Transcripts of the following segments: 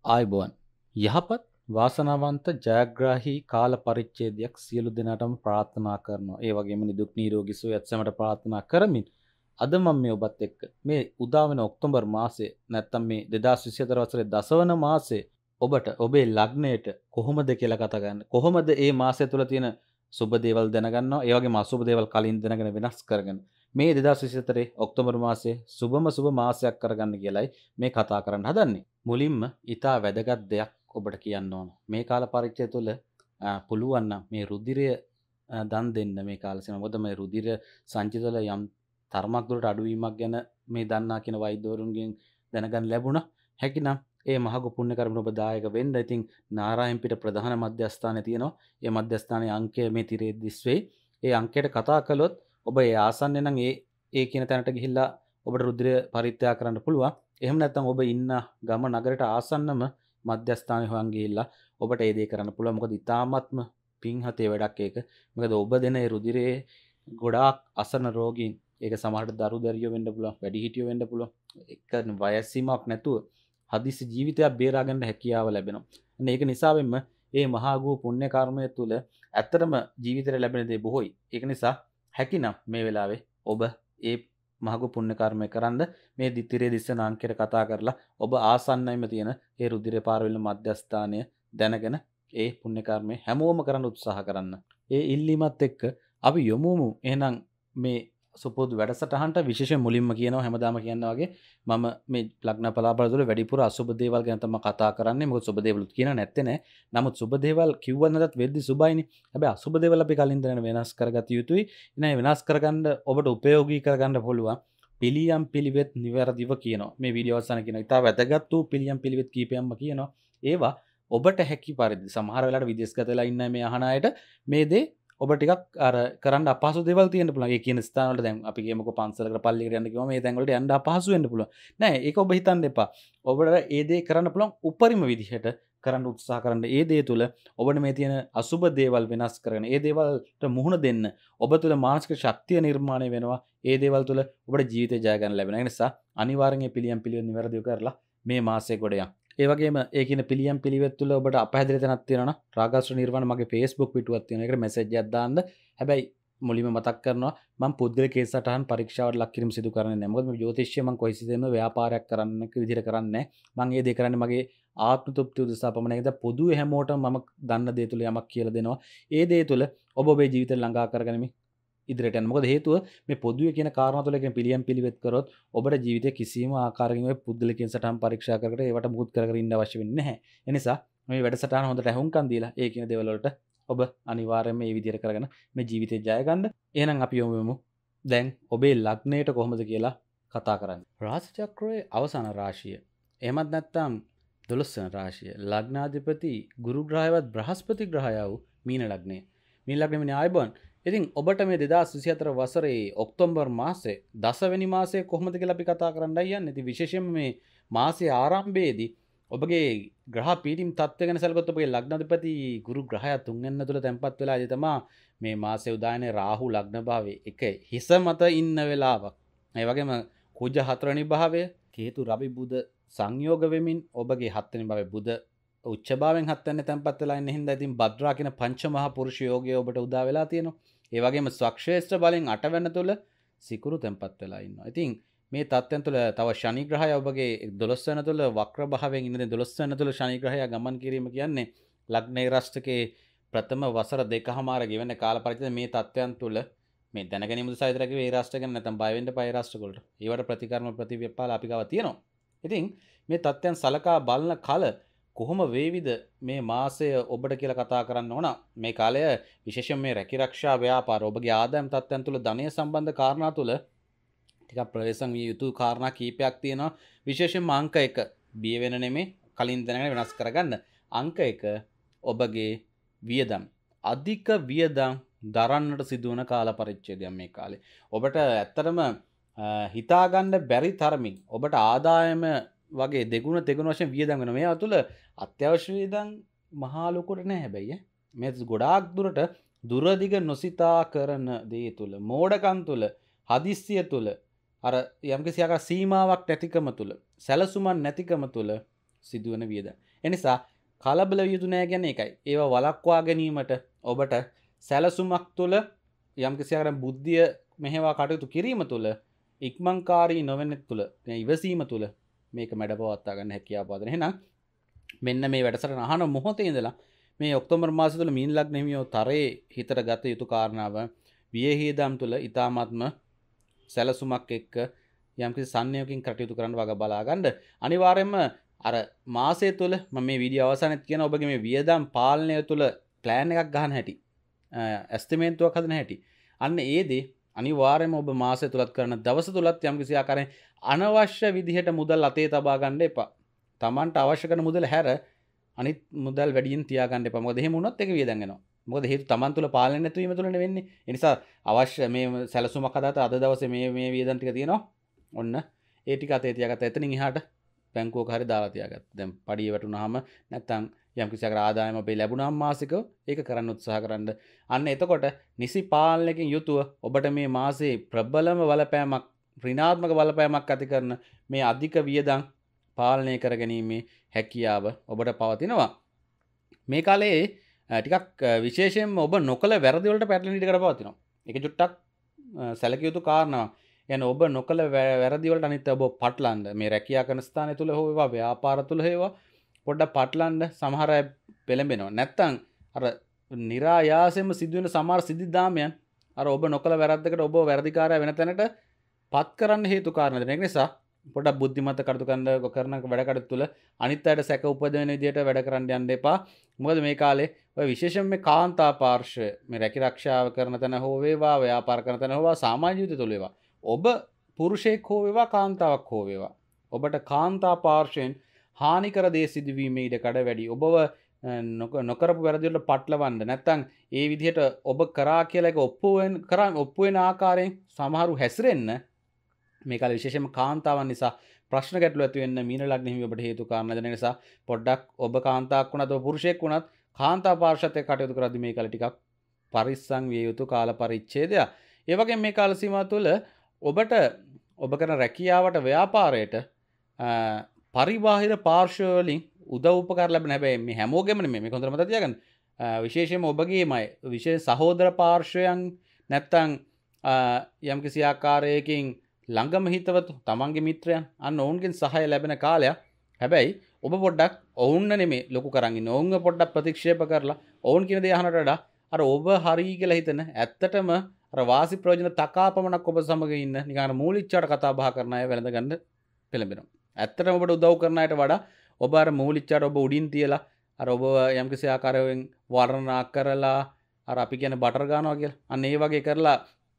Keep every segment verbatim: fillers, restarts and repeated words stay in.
ආයුබෝවන් යහපත් වාසනාවන්ත ජයග්‍රාහී කාල පරිච්ඡේදයක් සියලු දෙනාටම ප්‍රාර්ථනා කරනවා. ඒ වගේම නිදුක් නිරෝගී සුවයත් සැමට ප්‍රාර්ථනා කරමින් අද මම මේ ඔබත් එක්ක මේ උදා වෙන ඔක්තෝබර් මාසයේ නැත්තම් මේ දෙදාස් විසිහතර වසරේ දසවන මාසයේ ඔබට ඔබේ ලග්නයට කොහොමද කියලා කතා කරන්නේ? කොහොමද මේ මාසය තුල තියෙන සුබ දේවල් දැනගන්නවා? ඒ වගේම අසුබ දේවල් කලින් දැනගෙන වෙනස් කරගෙන මේ දෙදාස් විසිහතරේ ඔක්තෝබර් මාසයේ සුබම සුබ මාසයක් කරගන්න කියලයි මේ කතා කරන්න හදන්නේ. මුලින්ම ඊටා වැදගත් දෙයක් ඔබට කියන්න ඕන. මේ කාල පරිච්ඡේදය තුළ පුළුවන් නම් මේ රුධිරය දන් දෙන්න මේ කාල සීමාව. මොකද මේ රුධිර සංචිත වල යම් තරමක් දුරට අඩුවීමක් ගැන මේ දන්නා කියන වෛද්‍යවරුන්ගෙන් දැනගන්න ලැබුණා. හැකිනම් ඒ මහඟු පුණ්‍ය කර්ම ඔබ දායක වෙන්න. ඉතින් නාරායන්පිට ප්‍රධාන මධ්‍යස්ථානයේ තියෙනවා. ඒ මධ්‍යස්ථානයේ අංකය මේ තිරේ දිස් වෙයි. ඒ අංකයට කතා කළොත් ඔබ ඒ ආසන්නය නම් ඒ ඒ කියන තැනට ගිහිල්ලා ඔබට රුධිරය පරිත්‍යාග කරන්න පුළුවන්. එහෙම නැත්නම් ඔබ ඉන්න ගම නගරයට ආසන්නම මධ්‍යස්ථානයේ හොයන් ගිහිල්ලා ඔබට ඒ දේ කරන්න පුළුවන්. මොකද ඊ타ත්ම පිංහතේ වැඩක් ඒක. මොකද ඔබ දෙන ඒ රුධිරයේ ගොඩාක් අසරණ රෝගීන්, ඒක සමහරට දරු දැරියෝ වෙන්න පුළුවන්, වැඩිහිටියෝ වෙන්න පුළුවන්. එක වයස් සීමාවක් නැතුව හදිසි ජීවිතයක් බේරා ගන්න හැකියාව ලැබෙනවා. අන්න ඒක නිසාවෙන්ම මේ මහා ගෝ පුණ්‍ය කර්මය තුළ ඇත්තටම ජීවිතේ ලැබෙන දේ බොහෝයි. ඒක නිසා හැකිනම් මේ වෙලාවේ ඔබ ඒ මහඟු පුණ්‍ය කර්මය කරන්න මේ දිතිරේ දිස්සන අංකයට කතා කරලා ඔබ ආසන්නයිම තියෙන ඒ රුධිර පාරවල මධ්‍යස්ථානය දැනගෙන ඒ පුණ්‍ය කර්මය හැමෝම කරන්න උත්සාහ කරන්න. ඒ ඉල්ලීමත් එක්ක අපි යොමුමු එහෙනම් මේ සුපුරුදු වැඩසටහනට. විශේෂයෙන් මුලින්ම කියනවා හැමදාම කියනවා වගේ මම මේ ලග්න පලාබල වල වැඩිපුර අසුබ දේවල් ගැන තමයි කතා කරන්නේ. මොකද සුබ දේවලුත් කියන නැත්තේ නෑ. නමුත් සුබ දේවල් කිව්වත් නැතත් වෙද්දි සුබයිනේ. හැබැයි අසුබ දේවල් අපි කලින් දැනගෙන වෙනස් කරගත යුතුයි. ඉතින් වෙනස් කරගන්න ඔබට උපයෝගී කරගන්න පුළුවන් පිළියම් පිළිවෙත් නිවැරදිව කියනවා. මේ වීඩියෝ අවසාන කියනවා. ඉතාල වැදගත් වූ පිළියම් පිළිවෙත් කීපයක්ම කියනවා. ඒවා ඔබට හැකි පරිදි සමහර වෙලාවට විදේශගත වෙලා ඉන්න මේ අහන අයට මේ දේ ඔබ ටිකක් අර කරන්න අපහසු දේවල් තියෙන්න පුළුවන්. ඒ කියන ස්ථාන වල දැන් අපි කියමුකෝ පන්සලකට පල්ලියකට යන්න කිව්වම මේ තැන් වලට යන්න අපහසු වෙන්න පුළුවන්. නෑ ඒක ඔබ හිතන්න එපා. ඔබට ඒ දේ කරන්න පුළුවන් උපරිම විදිහට කරන්න උත්සාහ කරන්න. ඒ දේ තුල ඔබට මේ තියෙන අසුබ දේවල් වෙනස් කරගෙන ඒ දේවල්ට මුහුණ දෙන්න ඔබ තුල මානසික ශක්තිය නිර්මාණය වෙනවා. ඒ දේවල් තුල ඔබට ජීවිතය ජය ගන්න ලැබෙනවා. ඒ නිසා අනිවාර්යෙන් මේ පිළියම් පිළිවෙත් නිවැරදිව කරලා මේ මාසයේ ගොඩ යන්න. ඒ වගේම ඒ කියන පිළියම් පිළිවෙත් තුළ ඔබට අපහැදිලි තැනක් තියෙනවා නම් රාගාශ්‍ර නිර්වාණ මගේ Facebook පිටුවක් තියෙනවා. ඒකට මැසේජ් එකක් දාන්න. හැබැයි මුලින්ම මතක් කරනවා මම පුද්ගලික කේස් සටහන් පරීක්ෂාවට ලක් කිරීම සිදු කරන්නේ නැහැ. මොකද මේ ජ්‍යොතිෂය මම කොයිසිතෙම ව්‍යාපාරයක් කරන්න විදිහට කරන්නේ නැහැ. මම මේ දේ කරන්නේ මගේ ආත්ම තෘප්තිය උදෙසා පමණයි. ඒක පොදුවේ හැමෝටම මම දන්න දේ තුළ යමක් කියලා දෙනවා. ඒ දේ තුළ ඔබ ඔබේ ජීවිතය ළඟා කරගනිමින් ඉදිරියට යන්න. මොකද හේතුව මේ පොදුවේ කියන කාරණා තුළ කියන පිළියම් පිළිවෙත් කරොත් ඔබට ජීවිතේ කිසිම ආකාරයකින් ඔය පුද්ගලිකයන් සටහන් පරීක්ෂා කර කර ඒවට මුකුත් කර කර ඉන්න අවශ්‍ය වෙන්නේ නැහැ. ඒ නිසා මේ වැඩසටහන හොඳට අහුම්කම් දීලා ඒ කියන දේවල් වලට ඔබ අනිවාර්යයෙන්ම මේ විදිහට කරගෙන මේ ජීවිතේ ජය ගන්න. එහෙනම් අපි යමු යමු. දැන් ඔබේ ලග්නයට කොහොමද කියලා කතා කරන්නේ. රාශි චක්‍රයේ අවසාන රාශිය. එහෙමත් නැත්නම් දොළොස් වෙනි රාශිය. ලග්නාධිපති ගුරු ග්‍රහයවත් බ්‍රහස්පති ග්‍රහය වූ මීන ලග්නය. මීන ලග්නෙ මේ ආයබන්. ඉතින් ඔබට මේ දෙදාස් විසිහතර වසරේ ඔක්තෝබර් මාසයේ දසවෙනි මාසයේ කොහොමද කියලා අපි කතා කරන්නයි යන්නේ. ඉතින් විශේෂයෙන්ම මේ මාසයේ ආරම්භයේදී ඔබගේ ග්‍රහ පීඩිම් තත්ත්වය ගැන සැලකුවොත් ඔබගේ ලග්නාධිපති ගුරු ග්‍රහය තුන්වෙනි තුල තැන්පත් වෙලා ඉඳි තමයි මේ මාසයේ උදායනේ රාහු ලග්න භාවයේ එක හිස මත ඉන්න වෙලාවක්. ඒ වගේම කුජ හතරවෙනි භාවය කේතු රවි බුධ සංයෝග වෙමින් ඔබගේ හත්වෙනි භාවයේ බුධ උච්ච භාවයෙන් හත්වෙනි තැන්පත් වෙලා ඉන්න හින්දා ඉතින් භද්‍රා කියන පංච මහා පුරුෂ යෝගය ඔබට උදා වෙලා තියෙනවා. ඒ වගේම ස්වක්ෂේෂ්ඨ බලෙන් අටවැන්න තුල සිකුරු තැන්පත් වෙලා ඉන්නවා. ඉතින් මේ තත්ත්වයන් තුළ තව ශනි ග්‍රහය ඔබගේ දොළොස් වෙනි තුල වක්‍ර භාවයෙන් ඉන්නේ. දොළොස් වෙනි තුල ශනි ග්‍රහය ගමන් කිරීම කියන්නේ ලග්නේ රාශිකේ ප්‍රථම වසර දෙකමාර ගෙවෙන කාල පරිච්ඡේදය. මේ තත්ත්වයන් තුළ මේ දැනගැනීම උදෙසා විතර කිව්වේ ඒ රාශිය ගැන නැත්නම් බය වෙන්න එපා. ඒ රාශිය වලට ඒවට ප්‍රතිකර්ම ප්‍රතිවිපාල අපි ගාව තියෙනවා. ඉතින් මේ තත්ත්වයන් සලකා බලන කල කොහොම වේවිද මේ මාසය ඔබට කියලා කතා කරන්න ඕන. මේ කාලය විශේෂයෙන් මේ රැකිරක්ෂා ව්‍යාපාර ඔබගේ ආදායම් තත්ත්වයන් තුළ ධනය සම්බන්ධ කාරණා තුළ ටිකක් ප්‍රවේශම් විය යුතු කාරණා කීපයක් තියෙනවා. විශේෂයෙන්ම අංක එක බිය වෙන නෙමෙයි කලින් දැනගෙන වෙනස් කරගන්න. අංක එක ඔබගේ වියදම් අධික වියදම් දරන්නට සිදුවන කාල පරිච්ඡේදයක් මේ කාලේ. ඔබට ඇත්තටම හිතාගන්න බැරි තරමින් ඔබට ආදායම වගේ දෙගුණ තෙගුණ වශයෙන් වියදම් වෙනවා. මේවා තුළ අත්‍යවශ්‍ය වියදම් මහා ලොකුට නෑ. හැබැයි මේ ගොඩාක් දුරට දුරදිග නොසිතා කරන දේ තුළ මෝඩකම් තුළ හදිස්සිය තුළ අර යම්කිසි ආකාර සීමාවක් නැතිකම තුළ සැලසුමක් නැතිකම තුළ සිදුවන වියදම්. එනිසා කලබල විය යුතු නෑ කියන්නේ ඒකයි. ඒවා වළක්වා ගැනීමට ඔබට සැලසුමක් තුළ යම්කිසි ආකාරයෙන් බුද්ධිය මෙහෙවා කටයුතු කිරීම තුළ ඉක්මන්කාරී නොවෙන්න තුළ ඉවසීම තුළ මේක මැඩපවත්වා ගන්න හැකියාව පාදන. එහෙනම් මෙන්න මේ වැඩසටහන අහන මොහොතේ ඉඳලා මේ ඔක්තෝබර් මාසය තුළ මීන ලග්න හිමියෝ තරේ හිතට ගත යුතු කාරණාව වියහියදම් තුළ ඊ타මාත්ම සැලසුමක් එක්ක යම්කිසි සංයෝගකින් කටයුතු කරන්න වග බලා ගන්න. අනිවාර්යයෙන්ම අර මාසය තුළ මම මේ වීඩියෝ අවසානයේත් කියන ඔබගේ මේ වියදම් පාලනය තුළ ප්ලෑන් එකක් ගන්න හැටි. ඇස්ටිමේට්තුවක් හදන හැටි. අන්න ඒ දේ අනිවාර්යයෙන්ම ඔබ මාසය තුලත් කරන දවස තුලත් යම්කිසි ආකාරයෙන් අනවශ්‍ය විදිහට මුදල් අතේ තබා ගන්න එපා. Tamanට අවශ්‍ය කරන මුදල හැර අනිත් මුදල් වැඩියෙන් තියාගන්න එපා. මොකද එහෙම වුණොත් ඒක වියදම් වෙනවා. මොකද හේතු Taman තුල පාලනය නැතිවීම තුලනේ වෙන්නේ. ඒ නිසා අවශ්‍ය මේ සැලසුමක් හදාත අද දවසේ මේ මේ වියදම් ටික තියෙනවා. ඔන්න ඒ ටික අතේ තියාගත්තා. එතනින් එහාට බැංකුවක හරි දාලා තියාගත්තා. දැන් පඩිය වැටුනහම නැත්තම් යම්කිසි ආකාර ආදායම අපේ ලැබුණාම මාසිකව ඒක කරන්න උත්සාහ කරන්න. අන්න එතකොට නිසි පාලනයකින් යුතුව ඔබට මේ මාසේ ප්‍රබලම බලපෑමක් ඍණාත්මක බලපෑමක් ඇති කරන මේ අධික වියදම් පාලනය කර ගැනීමේ හැකියාව ඔබට පවතිනවා. මේ කාලේ ටිකක් විශේෂයෙන්ම ඔබ නොකළ වැරදි වලට පැටලෙන ඉඩ කඩ පවතිනවා. ඒක චුට්ටක් සැලකිය යුතු කාරණාවක්. يعني ඔබ නොකළ වැරදි වලට අනිත් ඔබ පටලන්න මේ රැකියා කරන ස්ථානය තුල හෝ වේවා ව්‍යාපාර තුල හේවා පොඩ්ඩක් පටලන්න සමහර අය පෙළඹෙනවා. නැත්තම් අර નિરાයාසයෙන්ම සිදුවෙන සමහර සිද්ධාමයන් අර ඔබ නොකළ වැරද්දකට ඔබ වැරදිකාරය වෙන තැනට පත් කරන්න හේතු කාරණා දෙන. ඒක නිසා පොඩ්ඩක් බුද්ධිමත් කටයුතු කරන කරන වැඩ කටයුතු තුළ අනිත් අයට සැක උපදවන විදිහට වැඩ කරන්න යන්න එපා. මොකද මේ කාලේ ඔය විශේෂයෙන් මේ කාන්තා පාර්ශ්වය මේ රැකී ආරක්ෂාව කරන තැන හෝ වේවා ව්‍යාපාර කරන තැන හෝ සමාජ ජීවිතය තුළ වේවා ඔබ පුරුෂයෙක් හෝ වේවා කාන්තාවක් හෝ වේවා ඔබට කාන්තා පාර්ශ්වයෙන් හානිකර දේ සිදුවීමේ ඉඩ කඩ වැඩි. ඔබව නොකරපු වැරදි වලට පටලවන්න නැත්නම් ඒ විදිහට ඔබ කරා කියලා එක ඔප්පු වෙන කරා ඔප්පු වෙන ආකාරයෙන් සමහරු හැසිරෙන්න මේ කාලේ විශේෂයෙන්ම කාන්තාවන් නිසා ප්‍රශ්න ගැටලු ඇති වෙන්න මීන ලග්න හිමි ඔබට හේතු කාරණා දෙන නිසා පොඩ්ඩක් ඔබ කාන්තාවක් වුණත් ඔබ පුරුෂයෙක් වුණත් කාන්තා පාර්ශ්වයට කටයුතු කරද්දී මේ කාලේ ටිකක් පරිස්සම් විය යුතු කාල පරිච්ඡේදයක්. ඒ වගේම මේ කාල සීමාව තුළ ඔබට ඔබ කරන රැකියාවට ව්‍යාපාරයට පරිබාහිර පාර්ශ්ව වලින් උදව් උපකාර ලැබෙන හැබැයි මේ හැමෝගෙම නෙමෙයි මේක හොඳට මතක තියාගන්න. විශේෂයෙන්ම ඔබගේමයි විශේෂ සහෝදර පාර්ශ්වයන් නැත්තම් යම්කිසි ආකාරයකින් ළඟම හිතවතු තමන්ගේ මිත්‍රයන් අන්න ඔවුන්ගෙන් සහාය ලැබෙන කාලයක්. හැබැයි ඔබ පොඩ්ඩක් ඔවුන් නෙමෙයි ලොකු කරන් ඉන්නේ. ඔවුන්ව පොඩ්ඩක් ප්‍රතික්ෂේප කරලා ඔවුන් කියන දේ අහනට වඩා අර ඔබ හරි කියලා හිතන ඇත්තටම අර වාසි ප්‍රයෝජන තකාපමණක් ඔබ සමග ඉන්න නිකන් මූලිච්චාට කතා බහ කරන අය වැළඳ ගන්න පෙළඹෙනවා. ඇත්තටම ඔබට උදව් කරන අයට වඩා ඔබ අර මූලිච්චාට ඔබ උඩින් තියලා අර ඔබ යම්කිසි ආකාරයෙන් වර්ණනා කරලා අර අපි කියන බටර් ගන්නවා කියලා. අන්න ඒ වගේ කරලා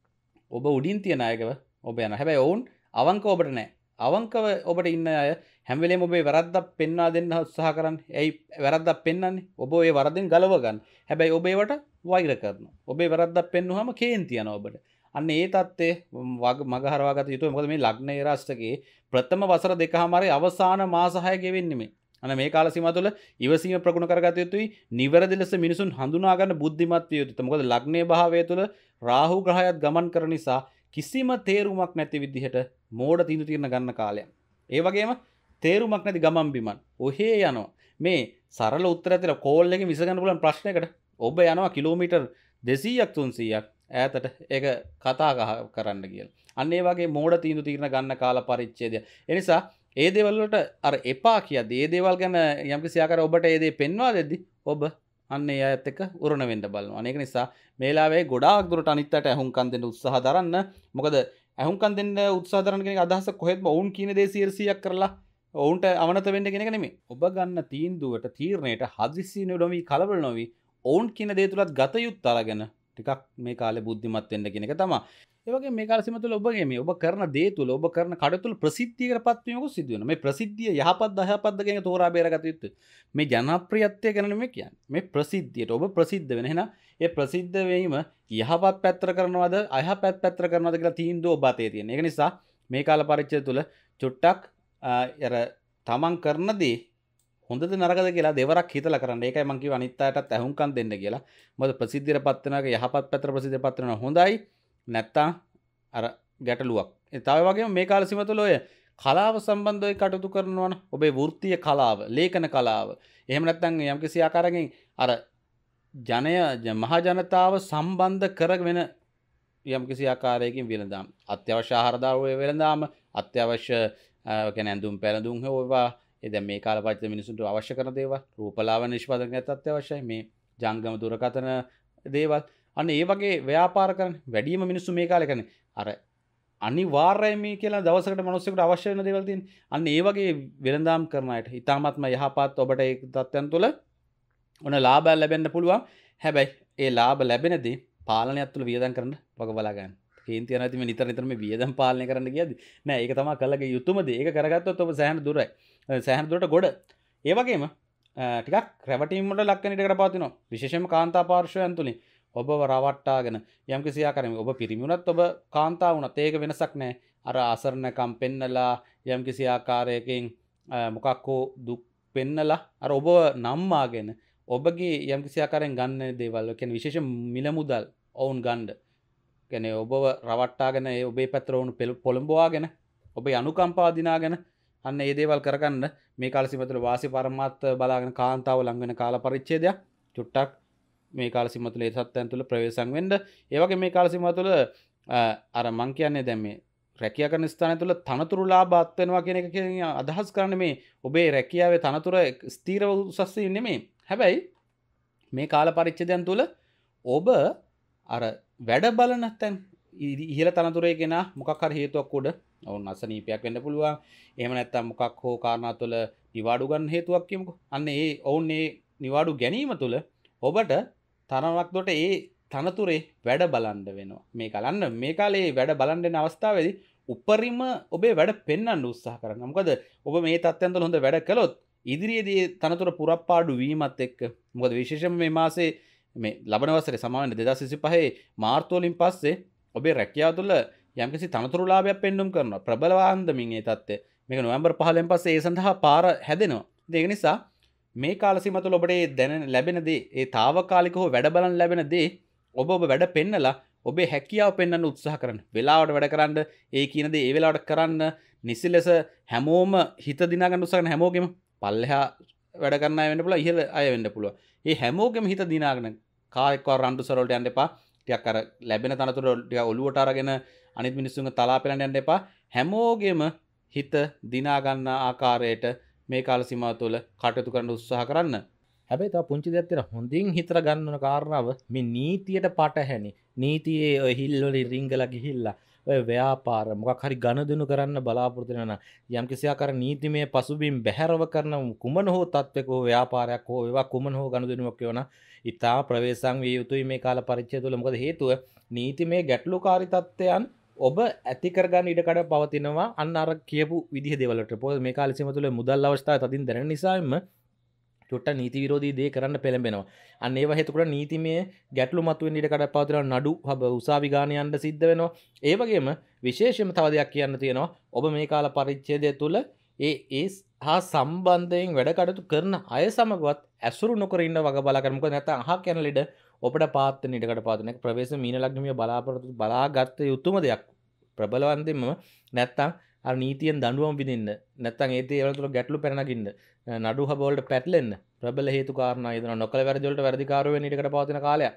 ඔබ උඩින් තියන අයකව ඔබ යනවා. හැබැයි ඔවුන් අවංකව ඔබට නැහැ. අවංකව ඔබට ඉන්න අය හැම වෙලේම ඔබේ වැරද්දක් පෙන්වා දෙන්න උත්සාහ කරන්නේ. ඇයි වැරද්දක් පෙන්වන්නේ? ඔබ ඒ වරදින් ගලව ගන්න. හැබැයි ඔබ ඒවට වෛර කරනවා. ඔබේ වැරද්දක් පෙන්වුවාම කේන්ති යනවා ඔබට. අන්න ඒ தත්ත්වයේ මග හරවා ගත යුතුයි. මොකද මේ ලග්න ඒරාස්ටගේ ප්‍රථම වසර දෙකමාරේ අවසාන මාස හය ගෙවෙන්නේ මේ. අන්න මේ කාල සීමාව තුළ ඉවසීම ප්‍රගුණ කරගත යුතුයි. නිවැරදි ලෙස මිනිසුන් හඳුනා ගන්න බුද්ධිමත් විය යුතුයි. මොකද ලග්නයේ භාවය තුළ රාහු ග්‍රහයත් ගමන් කරන නිසා කිසිම තේරුමක් නැති විදිහට මෝඩ තීන්දුව తీරන ගන්න කාලයක්. ඒ වගේම තේරුමක් නැති ගමන් බිමන් ඔහේ යනවා. මේ සරල උත්තරය දෙලා කෝල් එකකින් විසඳන්න පුළුවන් ප්‍රශ්නයකට ඔබ යනවා කිලෝමීටර් දෙසීයක් තුන්සීයක් ඈතට ඒක කතා කරන්න කියලා. අන්න ඒ වගේ මෝඩ තීන්දුව తీරන ගන්න කාල පරිච්ඡේදය. ඒ නිසා ඒ දේවල් වලට අර එපා කියද්දී ඒ දේවල් ගැන යම්කිසි ආකාරයක ඔබට ඒ දේ පෙන්වා දෙද්දී ඔබ අන්න ඒ අයත් එක්ක උරණ වෙන්න බලනවා. ඒක නිසා මේ වෙලාවේ ගොඩාක් දුරට අනිත් අයට අහුම්කම් දෙන්න උත්සාහ දරන්න. මොකද අහුම්කම් දෙන්න උත්සාහ දරන කෙනෙක් අදහස කොහෙත්ම ඔවුන් කියන දේ සියයට සීයක් කරලා ඔවුන්ට අවනත වෙන්න කියන එක නෙමෙයි. ඔබ ගන්න තීන්දුවට තීරණයට හදිස්සි නොවි කලබල නොවි ඔවුන් කියන දේ තුලත් ගත යුත්තේ අරගෙන ටිකක් මේ කාලේ බුද්ධිමත් වෙන්න කියන එක තමයි. ඒ වගේම මේ කාල සීමාව තුළ ඔබගේ මේ ඔබ කරන දේ තුළ ඔබ කරන කඩ තුළ ප්‍රසිද්ධියකටපත් වීමකුත් සිදු වෙනවා. මේ ප්‍රසිද්ධිය යහපත් අයහපත්ද කියන එක තෝරා බේරගත යුත්තේ. මේ ජනප්‍රියත්වය ගැන නෙමෙයි කියන්නේ. මේ ප්‍රසිද්ධියට ඔබ ප්‍රසිද්ධ වෙන. එහෙනම් ඒ ප්‍රසිද්ධ වීම යහපත් පැත්තට කරනවද අයහපත් පැත්තට කරනවද කියලා තීන්දුව ඔබ අතේ තියෙන. ඒක නිසා මේ කාල පරිච්ඡේදය තුළ චුට්ටක් අර තමන් කරන දේ හොඳද නරකද කියලා දෙවරක් හිතලා කරන්න. ඒකයි මම කිව්ව අනිත් අයටත් අහුම්කම් දෙන්න කියලා. මොකද ප්‍රසිද්ධියටපත් වෙනවා යහපත් පැත්තට ප්‍රසිද්ධියටපත් වෙනවා හොඳයි. නැත්තම් අර ගැටලුවක්. ඒ තව වගේම මේ කාල සීමාව තුළ ඔය කලාව සම්බන්ධව කටයුතු කරනවා නම් ඔබේ වෘත්තීය කලාව, ලේඛන කලාව. එහෙම නැත්නම් යම්කිසි ආකාරයකින් අර ජනය මහ ජනතාව සම්බන්ධ කරගෙන යම්කිසි ආකාරයකින් වෙළඳාම්. අත්‍යවශ්‍ය ආහාර දාරුවේ වෙළඳාම, අත්‍යවශ්‍ය කියන්නේ ඇඳුම් පැළඳුම් හොවා ඒ දැන් මේ කාල පරිච්ඡේද මිනිසුන්ට අවශ්‍ය කරන දේවල්, රූපලාවන්‍ය නිෂ්පාදනයත් අත්‍යවශ්‍යයි. මේ ජංගම දුරකථන දේවල්. අන්න ඒ වගේ ව්‍යාපාර කරන වැඩිම මිනිස්සු මේ කාලේ කරන්නේ අර අනිවාර්යයි මේ කියලා දවසකට මිනිස්සුන්ට අවශ්‍ය වෙන දේවල් තියෙන. අන්න ඒ වගේ වෙළඳාම් කරන අයට ඊටාත්ම යහපත් ඔබට ඒ තත්ත්වයන් තුළ ඔන්න ලාභ ලැබෙන්න පුළුවන්. හැබැයි ඒ ලාභ ලැබෙනදී පාලනයත් තුළ වියදම් කරන්න වග බලා ගන්න. කේන්ති යනවා ඉතින් මේ නිතර නිතර මේ වියදම් පාලනය කරන්න කියද්දි නෑ ඒක තමයි කළගේ යුතුයම දේ. ඒක කරගත්තොත් ඔබ සෑහෙන දුරයි. සෑහෙන දුරට ගොඩ. ඒ වගේම ටිකක් රැවටීම් වලට ලක් වෙන ඉඩකට පවතිනවා. විශේෂයෙන්ම කාන්තා පාර්ශ්වයන් තුලින් ඔබව රවට්ටාගෙන යම්කිසි ආකාරයකින් ඔබ පිරිමි වුණත් ඔබ කාන්තා වුණත් ඒක වෙනසක් නෑ. අර අසරණකම් පෙන්නලා යම්කිසි ආකාරයකින් මොකක් හෝ දුක් පෙන්නලා අර ඔබ නම්මාගෙන ඔබගේ යම්කිසි ආකාරයෙන් ගන්න දේවල් කියන්නේ විශේෂ මිල මුදල් ඔවුන් ගන්න. කියන්නේ ඔබව රවට්ටාගෙන ඒ ඔබේ පැත්තට වුණු පොළඹවාගෙන ඔබේ අනුකම්පාව දිනාගෙන අන්න ඒ දේවල් කරගන්න මේ කාල සීමාව තුළ වාසි පරමාර්ථ බලාගෙන කාන්තාව ලඟ වෙන කාල පරිච්ඡේදයක් චුට්ටක් මේ කාල සීමාව තුළ ඒ සත්‍යයන් තුළ ප්‍රවේශම් වෙන්න. ඒ වගේ මේ කාල සීමාව තුළ අර මං කියන්නේ දැන් මේ රැකියා කරන ස්ථානය තුළ තනතුරු ලාභ අත් වෙනවා කියන එක කියන්නේ අදහස් කරන්නේ මේ ඔබේ රැකියාවේ තනතුර ස්ථීරව උසස් වීම නෙමෙයි. හැබැයි මේ කාල පරිච්ඡේදයන් තුළ ඔබ අර වැඩ බලන තැන් ඉහළ තනතුරේ කෙනා මොකක් හරි හේතුවක් උඩ ඔවුන් අසනීපයක් වෙන්න පුළුවන්. එහෙම නැත්නම් මොකක් හෝ කාරණා තුළ නිවාඩු ගන්න හේතුවක් කියමුකෝ. අන්න ඒ ඔවුන් මේ නිවාඩු ගැනීම තුළ ඔබට තරමක් දුරට ඒ තනතුරේ වැඩ බලන්න වෙනවා. මේ කලන්න මේ කාලේ වැඩ බලන්න වෙන අවස්ථාවේදී උපරිම ඔබේ වැඩ පෙන්වන්න උත්සාහ කරන්න. මොකද ඔබ මේ තත්ත්වයන් තුළ හොඳ වැඩ කළොත් ඉදිරියේදී තනතුර පුරප්පාඩු වීමත් එක්ක මොකද විශේෂයෙන්ම මේ මාසේ මේ ලබන වසරේ සමාවෙන්න දෙදාස් විසිපහේ මාර්තු වලින් පස්සේ ඔබේ රැකියාව තුළ යම්කිසි තනතුරු ලාභයක් පෙන්වුම් කරනවා. ප්‍රබල වාන්දමින් ඒ තත්ත්වය. මේක නොවැම්බර් පහළවෙන් පස්සේ ඒ සඳහා පාර හැදෙනවා. ඒක නිසා මේ කාල සීමාව තුළ ඔබට දැනෙන ලැබෙන දේ, ඒ తాවකාලිකව වැඩ බලන් ලැබෙන දේ ඔබ ඔබ වැඩ පෙන්නලා ඔබේ හැකියාව පෙන්වන්න උත්සාහ කරන්න. වෙලාවට වැඩ කරන්න, ඒ කියන දේ ඒ වෙලාවට කරන්න, නිසි ලෙස හැමෝම හිත දිනා ගන්න උත්සාහ කරන හැමෝගෙම පල්ලෙහා වැඩ කරන අය වෙන්න පුළුවන්, ඉහළ අය වෙන්න පුළුවන්. මේ හැමෝගෙම හිත දිනාගෙන කායකව රණ්ඩු සරවලට යන්න එපා. ටිකක් අර ලැබෙන තනතුර ටික ඔලුවට අරගෙන අනිත් මිනිස්සුන්ගේ තලා පෙලන්න යන්න එපා. හැමෝගෙම හිත දිනා ගන්න ආකාරයට මේ කාල සීමාව තුළ කටයුතු කරන්න උත්සාහ කරන්න. හැබැයි තව පුංචි දෙයක් තියෙනවා. හොඳින් හිතර ගන්න ඕන කාරණාව මේ නීතියට පටහැනි. නීතියේ ඔය හිල් වලින් රිංගලා ගිහිල්ලා ඔය ව්‍යාපාර මොකක් හරි ගනුදෙනු කරන්න බලාපොරොත්තු වෙනවා නම් යම් කිසි ආකාර නීතිමය පසුබිම් බැහැරව කරන කුමන හෝ තත්වයක හෝ ව්‍යාපාරයක් හෝ ඒවා කුමන හෝ ගනුදෙනුවක් වෙනවා ඉතා ප්‍රවේශම් විය යුතුයි මේ කාල පරිච්ඡේදය තුළ. මොකද හේතුව නීතිමය ගැටලුකාරී තත්ත්වයන් ඔබ ඇති කරගන්න ඉඩ කඩ පවතිනවා අන්න අර කියපු විදිහ දේවල් වලට. මොකද මේ කාල සීමාව තුළ මුදල් අවස්ථාව තදින් දැනෙන නිසාම චුට්ට නීති විරෝධී දේ කරන්න පෙළඹෙනවා. අන්න ඒව හේතු කරලා නීතිමය ගැටලු මතුවෙන්න ඉඩ කඩ පවතිනවා. නඩු හබ උසාවි ගාන යන්න සිද්ධ වෙනවා. ඒ වගේම විශේෂයෙන්ම තව දෙයක් කියන්න තියෙනවා. ඔබ මේ කාල පරිච්ඡේදය තුළ ඒ ඒ හා සම්බන්ධයෙන් වැඩ කටයුතු කරන අය සමගවත් ඇසුරු නොකර ඉන්න වග බලා ගන්න. මොකද නැත්නම් අහක් යන ලෙඩ ඔබට පාත් වෙන ඉඩ කඩ පවතින එක ප්‍රවේශ මීන ලග්නමිය බලාපොරොත්තු බලාගත් යුතුම දෙයක්. ප්‍රබලවන්දෙම නැත්නම් අර නීතියෙන් දඬුවම් විඳින්න නැත්නම් ඒ දේ වල තුල ගැටලු පැන නගින්න නඩු හබ වලට පැටලෙන්න ප්‍රබල හේතු කාරණා යදන නොකල වැරදි වලට වැරදිකාරයෝ වෙන ඉඩකට පවතින කාලයක්.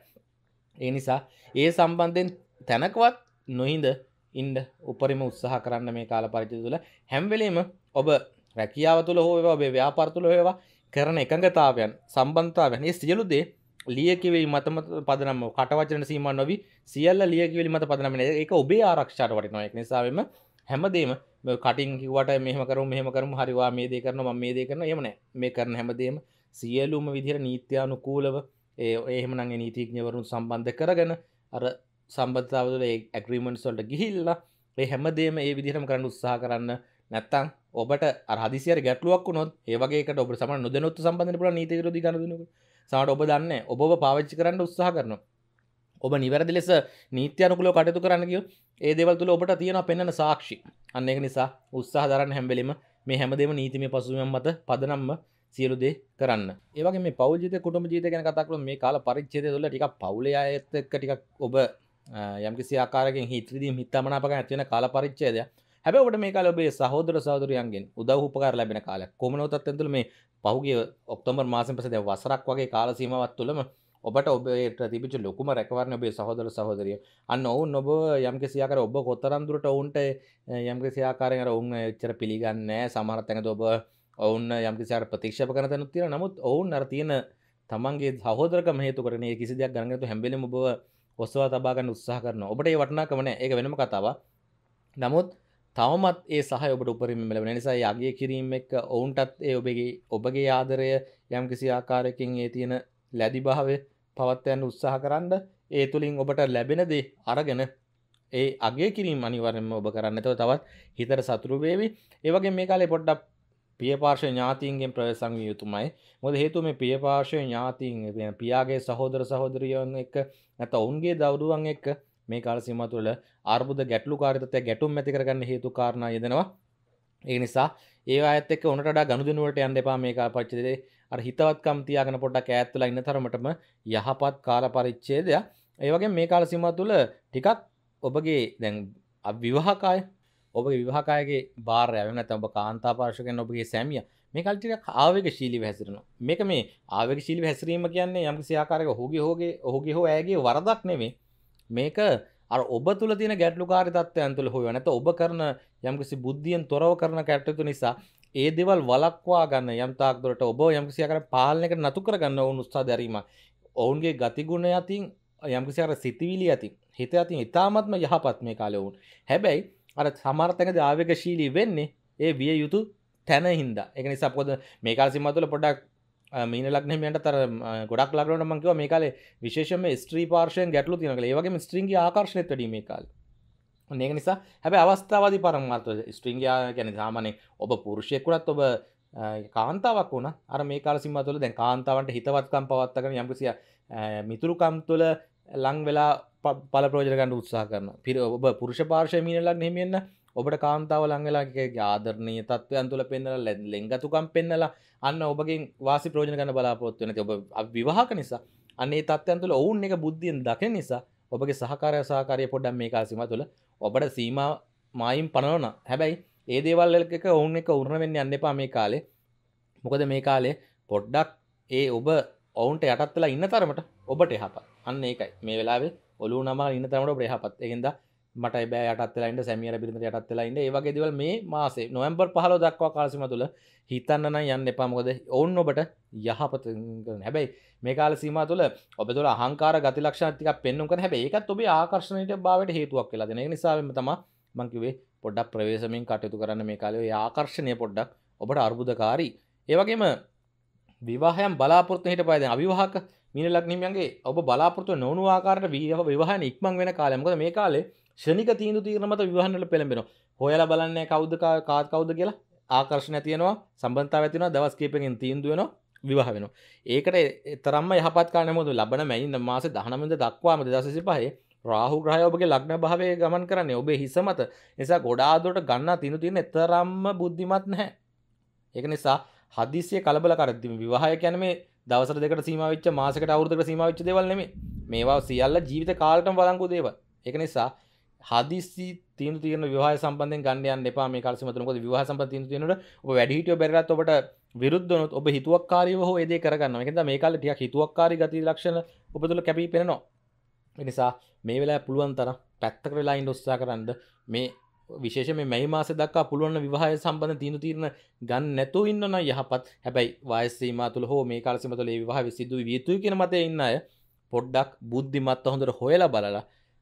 ඒ නිසා ඒ සම්බන්ධයෙන් තැනකවත් නොහිඳ ඉන්න උපරිම උත්සාහ කරන්න මේ කාල පරිච්ඡේදය තුළ. හැම වෙලෙම ඔබ රැකියාව තුළ හෝ වේවා ඔබේ ව්‍යාපාර තුළ වේවා කරන එකඟතාවයන් සම්බන්ධතාවයන් මේ සියලු දේ ලියකියවිලි මත පදනම කටවචන සීමා නොවි සියල්ල ලියකියවිලි මත පදනම නේ. ඒක ඔබේ ආරක්ෂාවට වටිනවා. ඒක නිසා වෙම හැමදේම කටින් කිව්වට මෙහෙම කරමු මෙහෙම කරමු හරි වා මේ දේ කරනවා මම මේ දේ කරනවා එහෙම නැහැ. මේ කරන හැමදේම සියලුම විදිහට නීත්‍යානුකූලව ඒ එහෙම නම් ඒ නීතිඥවරුන් සම්බන්ධ කරගෙන අර සම්බන්ධතාව වල ඒ ඇග්‍රීමන්ට්ස් වලට ගිහිල්ලා ඒ හැමදේම ඒ විදිහටම කරන්න උත්සාහ කරන්න. නැත්තම් ඔබට අර හදිසියෙ ගැටලුවක් වුණොත් ඒ වගේ එකට ඔබට සමහර නොදැනුවත් සම්බන්ධ වෙන්න පුළුවන් නීති විරෝධී ගනුදෙනුවකට. සමහරට ඔබ දන්නේ ඔබව පාවිච්චි කරන්න උත්සාහ කරනවා. ඔබ නිවැරදි ලෙස නීති අනුකූලව කටයුතු කරන්න ගියොත් ඒ දේවල් තුල ඔබට තියෙනවා පෙන්වන සාක්ෂි. අන්න ඒක නිසා උත්සාහ දරන්න හැම වෙලෙම මේ හැමදේම නීතිමය පසුබිම් මත පදනම්ම සියලු දේ කරන්න. ඒ වගේ මේ පෞල් ජීවිතය කුටුම්බ ජීවිතය ගැන කතා කරලා මේ කාල පරිච්ඡේදය තුළ ටිකක් පෞලේ අයත් එක්ක ටිකක් ඔබ යම්කිසි ආකාරයකින් හිත රිදීම් හිතමනාපකම් ඇති වෙන කාල පරිච්ඡේදයක්. හැබැයි ඔබට මේ කාලේ ඔබේ සහෝදර සහෝදරියන්ගෙන් උදව් උපකාර ලැබෙන කාලයක්. කොමනෝ තත්ත්වෙන් තුළ මේ පහුගිය ඔක්තෝබර් මාසෙන් පස්සේ දැන් වසරක් වගේ කාල සීමාවක් තුළම ඔබට ඔබට තිබිච්ච ලොකුම රැකවරණ ඔබේ සහෝදර සහෝදරියෝ. අන්න ඔවුන් ඔබ යම්කිසි ආකාරයක ඔබ කොතරම් දුරට ඔවුන්ට යම්කිසි ආකාරයෙන් අර ඔවුන් එච්චර පිළිගන්නේ නැහැ. සමහර තැනක ඔබ ඔවුන් යම්කිසි ආකාර ප්‍රතික්ෂේප කරන තැනුත් තියෙනවා. නමුත් ඔවුන් අර තියෙන තමන්ගේ සහෝදරකම හේතු කරගෙන මේ කිසි දෙයක් ගණන් ගන්නතු හැම වෙලෙම ඔබව ඔසවා තබා ගන්න උත්සාහ කරනවා. ඔබට ඒ වටිනාකම නැහැ. ඒක වෙනම කතාවක්. නමුත් තවමත් ඒ සහය ඔබට උපරිම ලැබෙන නිසා ඒ අගය කිරීම එක්ක ඔවුන්ටත් ඒ ඔබගේ ඔබගේ ආදරය යම්කිසි ආකාරයකින් ඒ තියෙන ලැබි භාවය පවත් යන්න උත්සාහ කරන්න. ඒ තුලින් ඔබට ලැබෙන දේ අරගෙන ඒ අගය කිරීම අනිවාර්යයෙන්ම ඔබ කරන්න. එතකොට තවත් හිතට සතුටු වේවි. ඒ වගේම මේ කාලේ පොඩ්ඩක් පිය පාර්ශ්ව ඥාතීන්ගෙන් ප්‍රවේශම් විය යුතුමයි. මොකද හේතුව මේ පිය පාර්ශ්ව ඥාතීන් පියාගේ සහෝදර සහෝදරියන් එක්ක නැත්නම් ඔවුන්ගේ දරුවන් එක්ක මේ කාල සීමාව තුළ අර්බුද ගැටලුකාරී තත්ත්වයක් ගැටුම් ඇති කරගන්න හේතු කාරණා යෙදෙනවා. ඒ නිසා ඒ ආයත් එක්ක උනට වඩා ගනුදෙනු වලට යන්න එපා. මේ කාල පරිච්ඡේදයේ අර හිතවත්කම් තියාගෙන පොඩ්ඩක් ඈත් වෙලා ඉන්න තරමටම යහපත් කාල පරිච්ඡේදය. ඒ වගේම මේ කාල සීමාව තුළ ටිකක් ඔබගේ දැන් විවාහකය ඔබගේ විවාහකයගේ භාර්යාව එහෙම නැත්නම් ඔබ කාන්තා පාර්ශ්වයෙන් ඔබගේ සැමියා මේ කාලේ ටිකක් ආවේගශීලීව හැසිරෙනවා. මේක මේ ආවේගශීලීව හැසිරීම කියන්නේ යම්කිසි ආකාරයක ඔහුගේ හොගේ ඔහුගේ හෝ ඇයගේ වරදක් නෙමෙයි. මේක අර ඔබ තුල තියෙන ගැටලුකාරී තත්ත්වයන් තුල හොයව නැත්නම් ඔබ කරන යම්කිසි බුද්ධියෙන් තොරව කරන කටයුතු නිසා ඒ දේවල් වළක්වා ගන්න යම් තාක් දුරට ඔබ යම්කිසි ආකාරයක පාලනයකට නතු කර ගන්න ඕන උත්සාහ දැරීම. ඔවුන්ගේ ගතිගුණ යතින් යම්කිසි ආකාර සිතිවිලි යතින් හිත යතින් ඊ타ත්ම යහපත් මේ කාලේ වුන්. හැබැයි අර සමහර තැනදී ආවේගශීලී වෙන්නේ ඒ විය යුතු තැන හින්දා. ඒක නිසා මොකද මේ කාල සීමාව තුළ පොඩ්ඩක් මීන ලග්නෙමියන්ට අර ගොඩක් ලග්නවල මම කිව්වා මේ කාලේ විශේෂයෙන්ම ස්ත්‍රී පාර්ශ්වයෙන් ගැටලු තියෙනවා කියලා. ඒ වගේම ස්ත්‍රීන්ගේ ආකර්ෂණයත් වැඩි මේ කාලේ. අන්න ඒක නිසා හැබැයි අවස්ථාවාදී පරමාර්ථ ස්ත්‍රීන්ගේ කියන්නේ සාමාන්‍යයෙන් ඔබ පුරුෂයෙක් වුණත් ඔබ කාන්තාවක් වුණා අර මේ කාල සීමාව තුළ දැන් කාන්තාවන්ට හිතවත්කම් පවත්වාගෙන යම්කිසි මිතුරුකම් තුළ ලං වෙලා පළ ප්‍රයෝජන ගන්න උත්සාහ කරනවා. ඔබ පුරුෂ පාර්ශ්වයේ මීන ලග්නෙමියන් ඔබට කාන්තාව ලං වෙලා ආදරණීය තත්ත්වයන් තුළ පෙන්නලා ලෙන්ගතුකම් පෙන්නලා අන්න ඔබගෙන් වාසි ප්‍රයෝජන ගන්න බලාපොරොත්තු වෙන. ඔබ විවාහක නිසා අන්න ඒ තත්ත්වයන් තුළ ඔවුන් එක බුද්ධියෙන් දකින නිසා ඔබගේ සහකාරය සහකාරිය පොඩ්ඩක් මේ කාල සීමාව තුළ ඔබට සීමා මායිම් පනවනවා. හැබැයි ඒ දේවල් එක ඔවුන් එක උරණ වෙන්න යන්න එපා මේ කාලේ. මොකද මේ කාලේ පොඩ්ඩක් ඒ ඔබ ඔවුන්ට යටත් වෙලා ඉන්න තරමට ඔබට යහපත්. අන්න ඒකයි මේ වෙලාවේ ඔලුව නමලා ඉන්න තරමට ඔබට යහපත්. ඒකෙන්ද මට බෑ යටත් වෙලා ඉන්න සැමියාට බිරිඳට යටත් වෙලා ඉන්න. ඒ වගේ දේවල් මේ මාසේ නොවැම්බර් පහළොව දක්වා කාල සීමාව තුළ හිතන්න නම් යන්න එපා. මොකද ඔවුන් ඔබට යහපත කරන. හැබැයි මේ කාල සීමාව තුළ ඔබ තුළ අහංකාර ගති ලක්ෂණ ටිකක් පෙන්වන්න කරන. හැබැයි ඒකත් ඔබේ ආකර්ෂණීය භාවයට හේතුවක් වෙලා දෙන. ඒ නිසා තමයි මම කිව්වේ පොඩ්ඩක් ප්‍රවේශමෙන් කටයුතු කරන්න මේ කාලේ. ඒ ආකර්ෂණය පොඩ්ඩක් ඔබට අර්බුදකාරී. ඒ වගේම විවාහයන් බලාපොරොත්තු හිටපයි දැන් අවිවාහක මීන ලග්නෙමියන්ගේ ඔබ බලාපොරොත්තු නොවුණු ආකාරයට විවාහයන් ඉක්මන් වෙන කාලය. මොකද මේ කාලේ ශනික තීන්දුව తీරන මත විවාහන වල පෙළඹෙනවා. හොයලා බලන්නේ කවුද කාත් කවුද කියලා ආකර්ෂණය තියෙනවා, සම්බන්ධතාවය තියෙනවා, දවස් කිහිපකින් තීන්දුව වෙනවා, විවාහ වෙනවා. ඒකට තරම්ම යහපත් කාරණා මොකද ලබන මැයි මාසේ දහනව වෙනිදා දක්වාම දෙදාස් විසිපහේ රාහු ග්‍රහය ඔබගේ ලග්න භාවයේ ගමන් කරන්නේ ඔබේ හිස මත. නිසා ගොඩාක් දුරට ගන්නා තීන්දුව තියෙන තරම්ම බුද්ධිමත් නැහැ. ඒක නිසා හදිස්සිය කලබලකාරී විවාහය කියන්නේ මේ දවසට දෙකට සීමා වෙච්ච මාසයකට අවුරුද්දකට සීමා වෙච්ච දේවල් නෙමෙයි. මේවා සියල්ල ජීවිත කාලයටම වළංගු දේවල්. ඒක නිසා හදිස්සි තීන්දුව తీරන විවාහය සම්බන්ධයෙන් ගන්න යන්න එපා මේ කාල සීමාව තුළ. මොකද විවාහ සම්බන්ධ තීන්දුව తీරනකොට ඔබ වැඩි හිටියෝ බැරිලත් ඔබට විරුද්ධ වුණොත් ඔබ හිතුවක්කාරීව හෝ ඒ දේ කරගන්නවා. ඒක නිසා මේ කාලේ ටිකක් හිතුවක්කාරී ගති ලක්ෂණ ඔබ තුළ කැපී පෙනෙනවා. ඒ නිසා මේ වෙලාවේ පුළුවන් තරම් පැත්තකට වෙලා ඉන්න උත්සාහ කරන්න. මේ විශේෂයෙන් මේ මැයි මාසේ දක්වා පුළුවන් විවාහය සම්බන්ධ තීන්දුව తీරන ගන්න නැතුව ඉන්න නම් යහපත්. හැබැයි වයස් සීමාව තුළ හෝ මේ කාල සීමාව තුළ මේ විවාහ සිදු විය යුතුයි කියන මතයේ ඉන්න අය පොඩ්ඩක් බුද්ධිමත්ව හොඳට හොයලා බලලා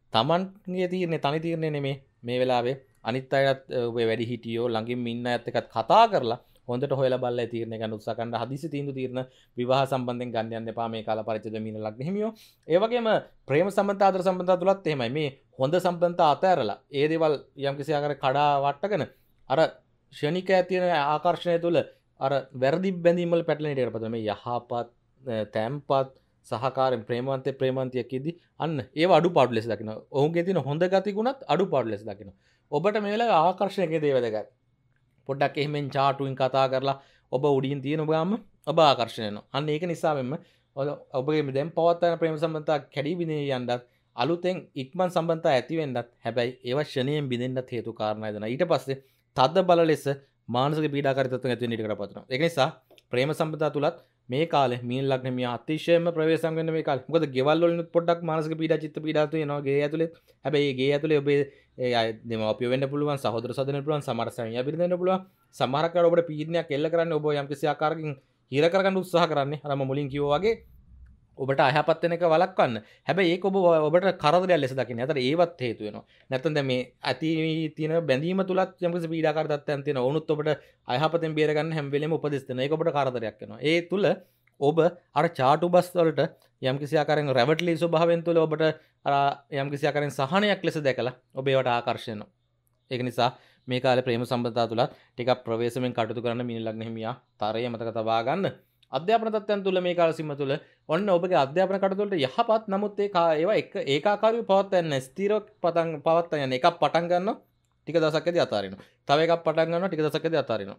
තමන්ගේ තීරණේ තනි තීරණේ නෙමේ මේ වෙලාවේ අනිත් අයත් ඔබේ වැඩි හිටියෝ ළඟින් ඉන්න අයත් එක්කත් කතා කරලා හොඳට හොයලා බලලා තීරණය ගන්න උත්සාහ කරන්න. හදිසි තීන්දුව తీරන විවාහ සම්බන්ධයෙන් ගන්න යන්න එපා මේ කාල පරිච්ඡේද මීන ලග්න හිමියෝ. ඒ වගේම ප්‍රේම සම්බන්ධතා ආදර සම්බන්ධතා තුලත් එහෙමයි. මේ හොඳ සම්බන්ධතා අතහැරලා ඒ දේවල් යම්කිසි ආකාරයක කඩා වට්ටගෙන අර ක්ෂණික තියෙන ආකර්ෂණය තුල අර වැරදි බැඳීම් වල පැටලෙන ඉඩකටපත් මේ යහපත් තැම්පත් සහකාරයෙන් ප්‍රේමවන්තය ප්‍රේමවන්තියක් ඉදි අන්න ඒව අඩුපාඩු ලෙස දකිනවා. ඔවුන්ගේ තියෙන හොඳ ගති ගුණත් අඩුපාඩු ලෙස දකිනවා. ඔබට මේ වෙලාවේ ආකර්ෂණයේ දේ වැදගත්. පොඩ්ඩක් එහෙමෙන් චාටුවෙන් කතා කරලා ඔබ උඩින් තියෙන ගාම ඔබ ආකර්ෂණය වෙනවා. අන්න ඒක නිසා වෙන්න ඔබගේ දැන් පවත්වන ප්‍රේම සම්බන්ධතා කැඩී බිඳී යන්නත් අලුතෙන් ඉක්මන් සම්බන්ධතා ඇති වෙන්නත් හැබැයි ඒවා ෂණයෙන් බිඳෙන්නත් හේතු කාරණා දෙනවා. ඊට පස්සේ තද බල ලෙස මානසික පීඩාකාරී තත්ත්වයන් ඇති වෙන්න ඉඩ කරපතනවා. ඒක නිසා ප්‍රේම සම්බන්ධතා තුලත් මේ කාලේ මීන ලග්න මියා අතිශයම ප්‍රවේශම් වෙන්න මේ කාලේ. මොකද ගෙවල් වලිනුත් පොඩ්ඩක් මානසික පීඩා චිත්ත පීඩා තියෙනවා ගේ ඇතුලේ. හැබැයි මේ ගේ ඇතුලේ ඔබේ ඒ දෙමාපියෝ වෙන්න පුළුවන්, සහෝදර සහෝදරයන් පුළුවන්, සමහර සැමියා බිරිඳ වෙන්න පුළුවන්. සමහරක් වෙලාවට ඔබට පීඩනයක් එල්ල කරන්නේ ඔබ යම් කිසි ආකාරකින් හිර කරගන්න උත්සාහ කරන්නේ. අර මම මුලින් කිව්වා වගේ ඔබට අයහපත් වෙන එක වළක්වන්න. හැබැයි ඒක ඔබ ඔබට කරදරයක් ලෙස දකින්නේ. අතට ඒවත් හේතු වෙනවා. නැත්නම් දැන් මේ ඇති තියෙන බැඳීම තුලත් යම්කිසි පීඩාකාරී තත්ත්වයන් තියෙනවා. වුණොත් ඔබට අයහපතෙන් බේර ගන්න හැම වෙලෙම උපදෙස් දෙනවා. ඒක ඔබට කරදරයක් වෙනවා. ඒ තුල ඔබ අර චාටු බස් වලට යම්කිසි ආකාරයෙන් රැවටලි ස්වභාවයෙන් තුල ඔබට අර යම්කිසි ආකාරයෙන් සහනයක් ලෙස දැකලා ඔබ ඒවට ආකර්ෂණය වෙනවා. ඒක නිසා මේ කාලේ ප්‍රේම සම්බන්ධතා තුලත් ටිකක් ප්‍රවේශමෙන් කටයුතු කරන්න මීන ලග්න හිමියා තරය මතක තබා ගන්න. අධ්‍යාපන තත්ත්වයන් තුල මේ කාල සීම තුල ඔන්න ඔබගේ අධ්‍යාපන කටයුතු වලට යහපත් නමුත් ඒ ඒවා එක ඒකාකාරීව පවත්වා යන්න ස්ථිරව පටන් පවත්වා යන්න එකක් පටන් ගන්නවා ටික දවසක්කදී අතාරිනවා. තව එකක් පටන් ගන්නවා ටික දවසක්කදී අතාරිනවා.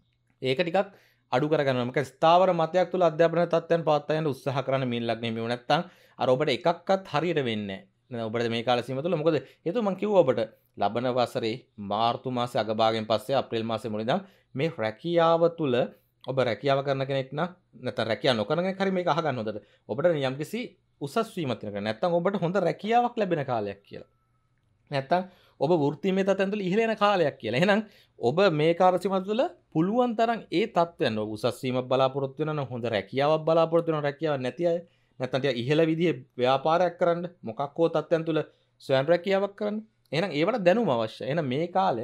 ඒක ටිකක් අඩු කරගන්නවා. මොකද ස්ථාවර මතයක් තුල අධ්‍යාපන තත්ත්වයන් පවත්වා යන්න උත්සාහ කරන්න මීන ලග්න හිමියෝ නැත්තම් අර ඔබට එකක්වත් හරියට වෙන්නේ නැහැ. ඔබට මේ කාල සීම තුල මොකද හේතුව මම කිව්වා ඔබට ලබන වසරේ මාර්තු මාසේ අගභාගයෙන් පස්සේ අප්‍රේල් මාසේ මුල ඉඳන් මේ රැකියාව තුල ඔබ රැකියාව කරන කෙනෙක් නම් නැත්නම් රැකියාව නොකරන කෙනෙක් හරි මේක අහගන්න හොඳට. ඔබට යම්කිසි උසස් වීමක් තියෙනවා. නැත්නම් ඔබට හොඳ රැකියාවක් ලැබෙන කාලයක් කියලා. නැත්නම් ඔබ වෘත්තිමය තත්ත්වයන් තුළ ඉහළ යන කාලයක් කියලා. එහෙනම් ඔබ මේ කාර්යසීම තුළ පුළුවන් තරම් ඒ තත්ත්වයන් ඔබ උසස් වීමක් බලාපොරොත්තු වෙනවා නම් හොඳ රැකියාවක් බලාපොරොත්තු වෙනවා රැකියාවක් නැති අය නැත්නම් ටික ඉහළ විදිහේ ව්‍යාපාරයක් කරන්න මොකක් හෝ තත්ත්වයන් තුළ ස්වයං රැකියාවක් කරන්න. එහෙනම් ඒවට දැනුම අවශ්‍යයි. එහෙනම් මේ කාලය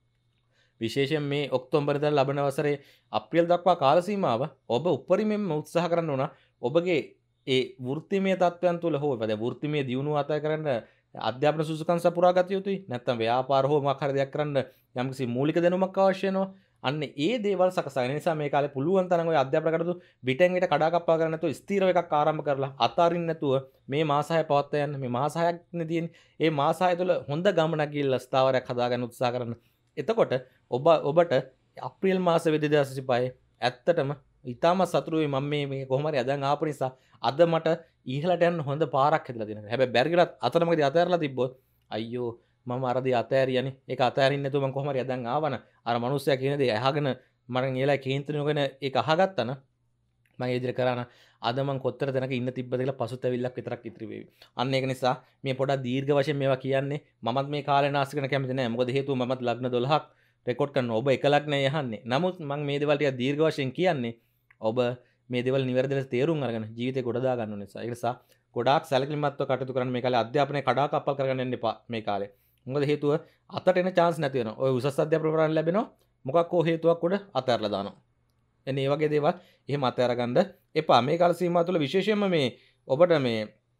විශේෂයෙන් මේ ඔක්තෝබර් ඉඳන් ලබන වසරේ අප්‍රේල් දක්වා කාල සීමාව ඔබ උපරිමයෙන්ම උත්සාහ කරන්න ඕන ඔබගේ ඒ වෘත්තිමය තත්ත්වයන් තුළ හෝ වැද වෘත්තිමය දියුණුව අතර කරන්න අධ්‍යාපන සුසුකම් සපුරා ගත යුතුයි. නැත්නම් ව්‍යාපාර හෝ මොකක් හරි දෙයක් කරන්න යම්කිසි මූලික දැනුමක් අවශ්‍ය වෙනවා. අන්න ඒ දේවල් සකසගෙන නිසා මේ කාලේ පුළුවන් තරම් ඔය අධ්‍යාපන කටයුතු විටෙන් විට කඩා කප්පා කරන්න නැතුව ස්ථීරව එකක් ආරම්භ කරලා අතාරින්න නැතුව මේ මාස හය පවත්වා යන්න. මේ මාස හයක් නේ තියෙන්නේ. ඒ මාස හය තුළ හොඳ ගමනක් ගිහිල්ලා ස්ථාවරයක් හදාගන්න උත්සාහ කරන්න. එතකොට ඔබ ඔබට අප්‍රේල් මාස දෙදහස් විසිපහ ඇත්තටම ඉතාම සතුටු වෙයි මම මේ මේ කොහොම හරි අදන් ආපු නිසා අද මට ඉහළට යන්න හොඳ පාරක් හැදලා තියෙනවා. හැබැයි බැරිගලත් අතරමඟදී අතහැරලා තිබ්බොත් අයියෝ මම අරදී අතෑරියනේ. ඒක අතෑරින්න නැතුව මම කොහොම හරි අදන් ආවන අර මිනිස්සයා කියන දේ අහගෙන මම නියලා කේන්ත්‍රණයගෙන ඒක අහගත්තා නම් මම ඒ විදිහට කරා නම් අද මම කොතර තැනක ඉන්න තිබ්බද කියලා පසුතැවිල්ලක් විතරක් ඉතිරි වෙවි. අන්න ඒක නිසා මේ පොඩක් දීර්ඝ වශයෙන් මේවා කියන්නේ මමත් මේ කාලේ නාස්ති කරන කැමති නැහැ. මොකද හේතුව මමත් ලග්න දොළහක් රෙකෝඩ් කරනවා. ඔබ එක ලග්නය යහන්නේ. නමුත් මම මේ දේවල් ටික දීර්ඝ වශයෙන් කියන්නේ ඔබ මේ දේවල් නිවැරදිව තේරුම් අරගෙන ජීවිතේ ගොඩ දා ගන්න ඕන නිසා. ඒ නිසා ගොඩාක් සැලකිලිමත්ව කටයුතු කරන්න මේ කාලේ අධ්‍යාපනයේ කඩාකප්පල් කරගන්න යන්න එපා මේ කාලේ. මොකද හේතුව අතට එන chance නැති වෙනවා. ඔය උසස් අධ්‍යාපන ප්‍රවරණ ලැබෙනවා. මොකක් හෝ හේතුවක් උඩ අතහැරලා දානවා. එන්නේ මේ වගේ දේවල් එහෙම අතහැර ගන්න එපා. මේ කාල සීමාව තුළ විශේෂයෙන්ම මේ ඔබට මේ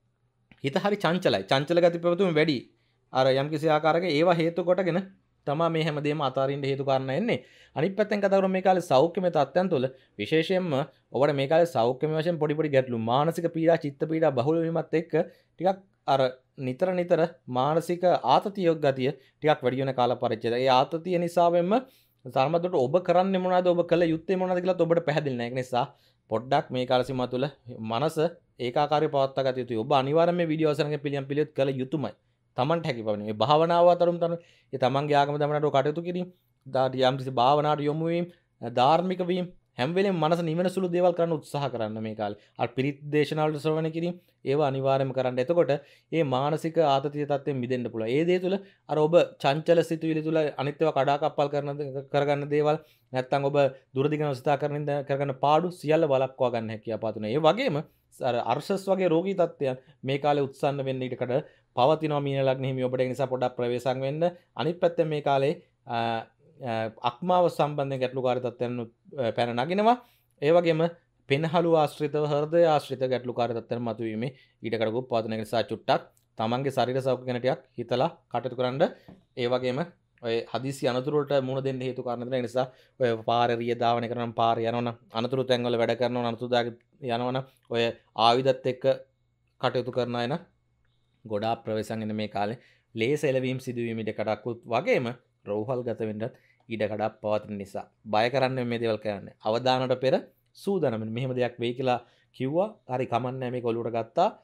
හිත හරි චංචලයි. චංචල ගති ප්‍රවතුම වැඩි. අර යම්කිසි ආකාරයක ඒවා හේතු කොටගෙන තමා මේ හැමදේම අතාරින්න හේතු කාරණා එන්නේ. අනිත් පැත්තෙන් කතා කරමු මේ කාලේ සෞඛ්‍යමය තත්ත්වයන් තුළ විශේෂයෙන්ම ඔබට මේ කාලේ සෞඛ්‍යමය වශයෙන් පොඩි පොඩි ගැටලු මානසික පීඩා චිත්ත පීඩා බහුල වීමත් එක්ක ටිකක් අර නිතර නිතර මානසික ආතතියක් ගතිය ටිකක් වැඩි වෙන කාල පරිච්ඡේදය. ඒ ආතතිය නිසාවෙන්ම සාමාන්‍යයෙන් ඔබ කරන්නේ මොනවද ඔබ කළ යුත්තේ මොනවද කියලා ඔබට පැහැදිලි නැහැ. ඒ නිසා පොඩ්ඩක් මේ කාල සීමාව තුළ මනස ඒකාකාරීව පවත්වා ගත යුතුයි. ඔබ අනිවාර්යයෙන් මේ වීඩියෝ අසරගෙන පිළියම් පිළිවෙත් කළ යුතුමයි. තමන්ට හැකි පවනේ මේ භාවනාව අතරුම් තන ඒ තමන්ගේ ආගම දමනට කටයුතු කිරීම යම් කිසි භාවනාවට යොමු වීම ධාර්මික වීම හැම වෙලෙම මනස නිවෙන සුළු දේවල් කරන්න උත්සාහ කරන්න මේ කාලේ අර පිරිත් දේශනාවල ශ්‍රවණය කිරීම ඒවා අනිවාර්යයෙන්ම කරන්න. එතකොට මේ මානසික ආතතිය තත්ත්වෙන් මිදෙන්න පුළුවන්. ඒ දේ තුල අර ඔබ චංචල සිතුවිලි තුල අනිත්‍යව කඩාකප්පල් කරන කරගන්න දේවල් නැත්නම් ඔබ දුරදිගන සිතා කරන කරගන්න පාඩු සියල්ල වළක්වා ගන්න හැකියාව පාතුන. ඒ වගේම අර අර්ශස් වගේ රෝගී තත්ත්වයන් මේ කාලේ උත්සන්න වෙන්න ඉඩකඩ පවතිනවා මීන ලග්න හිමි ඔබට. ඒ නිසා පොඩ්ඩක් ප්‍රවේශම් වෙන්න. අනිත් පැත්තෙන් මේ කාලේ අක්මාව සම්බන්ධයෙන් ගැටලුකාරී තත්ත්වයන් පැන නගිනවා. ඒ වගේම පෙනහළු ආශ්‍රිතව හෘදය ආශ්‍රිත ගැටලුකාරී තත්ත්වයන් මතුවීමේ ඊටකඩ උප්පාදනය නිසා චුට්ටක් තමන්ගේ ශරීර සෞඛ්‍ය ගැන ටිකක් හිතලා කටයුතු කරන්න. ඒ වගේම ඔය හදිසි අනතුරු වලට මුහුණ දෙන්න හේතු කාරණා දෙන නිසා ඔය පාරේ රිය ධාවනය කරන පාරේ යනවනම් අනතුරු තැන් වල වැඩ කරනවනම් අනතුරු දාග යනවනම් ඔය ආයුධත් එක්ක කටයුතු කරන අය නම් ගොඩාක් ප්‍රවේශම් වෙන මේ කාලේ ලේස එළවීම් සිදුවීම ඉඩකඩක් වගේම රෝහල් ගත වෙන්නත් ඉඩකඩක් පවතින නිසා බය කරන්න මේ දේවල් කරන්නේ. අවදානට පෙර සූදානම් වෙන්න. මෙහෙම දෙයක් වෙයි කියලා කිව්වා. හරි කමන්නේ මේක ඔලුවට ගත්තා.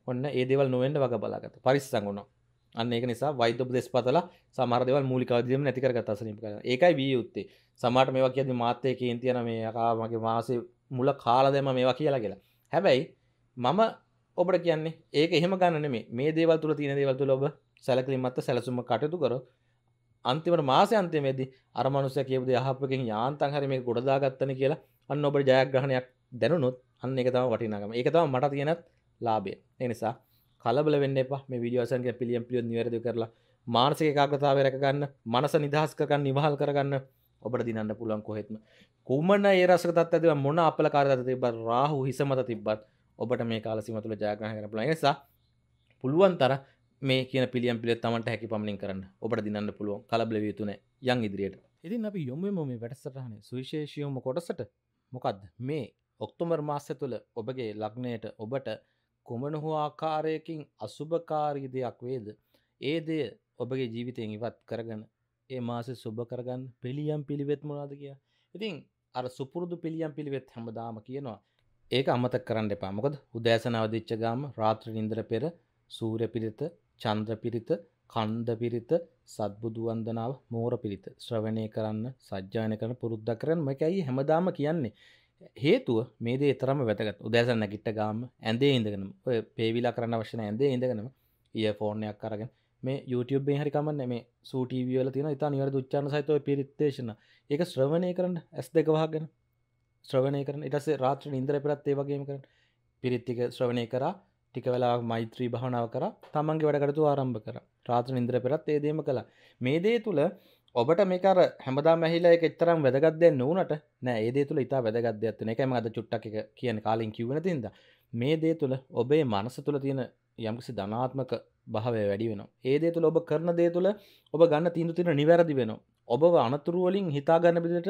ඔන්න ඒ දේවල් නොවෙන්න වග බලාගත්තා. පරිස්සම් වුණා. අන්න ඒක නිසා වෛද්‍ය උපදෙස් පතලා සමහර දේවල් මූලික අවධියම නැති කරගත්ත අසනීප කරලා. ඒකයි විය යුත්තේ. සමහරට මේවා කියද්දි මාත් එක්ක කේන්ති යන මේ යකා මගේ මාසේ මුල කාලා දැම්ම මේවා කියලා කියලා. හැබැයි මම ඔබට කියන්නේ ඒක එහෙම ගන්න නෙමෙයි. මේ දේවල් තුල තියෙන දේවල් තුල ඔබ සැලකිලිමත්ව සැලසුම කටයුතු කරොත් අන්තිමට මාසේ අන්තිමේදී අර මනුස්සයා කියපු දේ අහපුවකින් යාන්තම් හරි මේක ගොඩ දාගත්තනේ කියලා අන්න ඔබට ජයග්‍රහණයක් දැනුනොත් අන්න ඒක තමයි වටිනාකම. ඒක තමයි මට තියෙනත් ලාභය. ඒ නිසා කලබල වෙන්න එපා. මේ වීඩියෝ අසන් කියන පිළියම් පිළිවෙත් නිවැරදිව කරලා මානසික ඒකාග්‍රතාවය රැක ගන්න, මනස නිදහස් කර ගන්න, නිවහල් කර ගන්න ඔබට දිනන්න පුළුවන් කොහෙත්ම. කුමන ඒ රසක තත්ත්වයද මොන අපලකාරී තත්ත්වයද තිබ්බත් රාහු හිස මත තිබ්බත් ඔබට මේ කාල සීමාව තුළ ජයග්‍රහණය කරන්න පුළුවන්. ඒ නිසා පුළුවන් තරම් මේ කියන පිළියම් පිළිවෙත් Tamanට හැකි පමණින් කරන්න. ඔබට දිනන්න පුළුවන්. කලබල විය යුතු නැහැ. යන් ඉදිරියට. ඉතින් අපි යොමු වෙමු මේ වැඩසටහනේ සුවිශේෂීවම කොටසට. මොකද්ද? මේ ඔක්තෝබර් මාසය තුළ ඔබගේ ලග්නයට ඔබට කුමන හෝ ආකාරයකින් අසුභකාරී දෙයක් වේද? ඒ දෙය ඔබගේ ජීවිතයෙන් ඉවත් කරගෙන ඒ මාසෙ සුබ කරගන්න පිළියම් පිළිවෙත් මොනවද කියලා. ඉතින් අර සුපුරුදු පිළියම් පිළිවෙත් හැමදාම කියනවා. ඒක අමතක කරන්න එපා. මොකද උදෑසන අවදිච්ච ගාම රාත්‍රී නින්දර පෙර සූර්ය පිරිත, චන්ද්‍ර පිරිත, කන්ද පිරිත, සත්බුදු වන්දනාව, මෝර පිරිත ශ්‍රවණය කරන්න, සජ්ජායන කරන්න පුරුද්දක් කරන්න. මේකයි හැමදාම කියන්නේ. හේතුව මේ දේ තරම වැදගත්. උදෑසන නැගිට ගාම ඇඳේ ඉඳගෙන ඔය පේවිලා කරන්න අවශ්‍ය නැහැ. ඇඳේ ඉඳගෙනම ඉයර්ෆෝන් එකක් අරගෙන මේ YouTube එකෙන් හරි කමන්නේ මේ සූ ටීවී වල තියෙන ඉතින් නිවැරදි උච්චාරණ සහිත ඔය පිරිත් දේශන. ඒක ශ්‍රවණය කරන්න ඇස් දෙක වහගෙන ශ්‍රවණය කරන්න. ඊට පස්සේ රාත්‍රී නින්දර පෙරත් ඒ වගේම කරන්න. පිරිත් ටික ශ්‍රවණය කරා, ටික වෙලාවක් මෛත්‍රී භාවනාව කරා, තමන්ගේ වැඩ කටයුතු ආරම්භ කරා. රාත්‍රී නින්දර පෙරත් ඒ දේම කළා. මේ දේ තුල ඔබට මේක අර හැමදාම ඇහිලා ඒක එතරම් වැදගත් දෙයක් නුනට නෑ. ඒ දේ තුල ඉතා වැදගත් දෙයක් තියෙනවා. ඒකයි මම අද චුට්ටක් එක කියන්නේ කාලෙන් කිව්ව නැති හින්දා. මේ දේ තුල ඔබේ මනස තුල තියෙන යම්කිසි ධනාත්මක භාවය වැඩි වෙනවා. ඒ දේ තුල ඔබ කරන දේ තුල ඔබ ගන්න තීන්දුව තියෙන නිවැරදි වෙනවා. ඔබව අනතුරු වලින් හිතා ගන්න විදිහට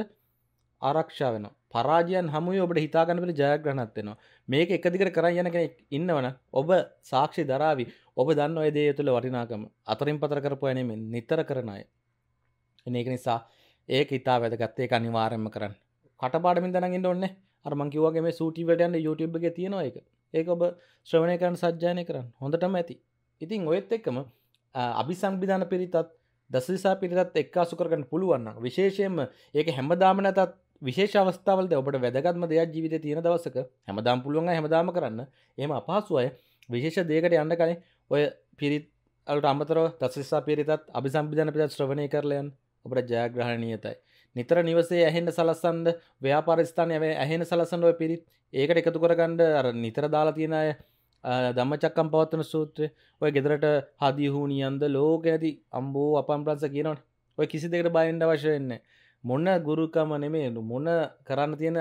ආරක්ෂා වෙනවා. පරාජයන් හමුවේ ඔබට හිතා ගන්න බැරි ජයග්‍රහණයක් වෙනවා. මේක එක දිගට කරන් යන කෙනෙක් ඉන්නවනම් ඔබ සාක්ෂි දරාවි. ඔබ දන්න ඔය දේ තුළ වටිනාකම. අතරින් පතර කරපු අය නෙමෙයි නිතර කරන අය. ඒක නිසා ඒක හිතා වැදගත්. ඒක අනිවාර්යයෙන්ම කරන්න. කටපාඩමින් දැනන් ඉන්න ඕනේ. අර මං කිව්වා වගේ මේ සූටි වලට යන්න YouTube එකේ තියෙනවා ඒක. ඒක ඔබ ශ්‍රවණය කරන සජ්ජායනය කරන්න. හොඳටම ඇති. ඉතින් ඔයත් එක්කම අபிසංවිධාන පිරිතත් දසදිසා පිරිතත් එක්කාසු කරගන්න පුළුවන් නම් විශේෂයෙන්ම ඒක හැමදාම නැතත් විශේෂ අවස්ථාවලදී ඔබට වැදගත්ම දෙයක් ජීවිතේ තියෙන දවසක හැමදාම පුළුවන් අය හැමදාම කරන්න. එහෙම අපහසු අය විශේෂ දෙයකට යන්න කලින් ඔය පිරිත් වලට අමතරව දසදිසා පිරිතත් අபிසංවිධාන පිරිතත් ශ්‍රවණය කරලා යන්න. ඔබට ජයග්‍රහණ නියතයි. නිතර නිවසේ ඇහෙන්න සලස්සන්න ව්‍යාපාර ස්ථානයේ ඇහෙන්න සලස්සන්න ඔය පිරිත් ඒකට එකතු කරගන්න අර නිතර දාලා තියෙන අය ධම්මචක්කම් පවත්තන සූත්‍රය ඔය ගෙදරට හදිය හුනියන්ද ලෝකේ නැති අම්බෝ අපම්ප්‍රංශ කියනවනේ. ඔය කිසි දෙයකට බය වෙන්න අවශ්‍ය වෙන්නේ මොන ගුරුකම නෙමෙයි මොන කරන්න තියෙන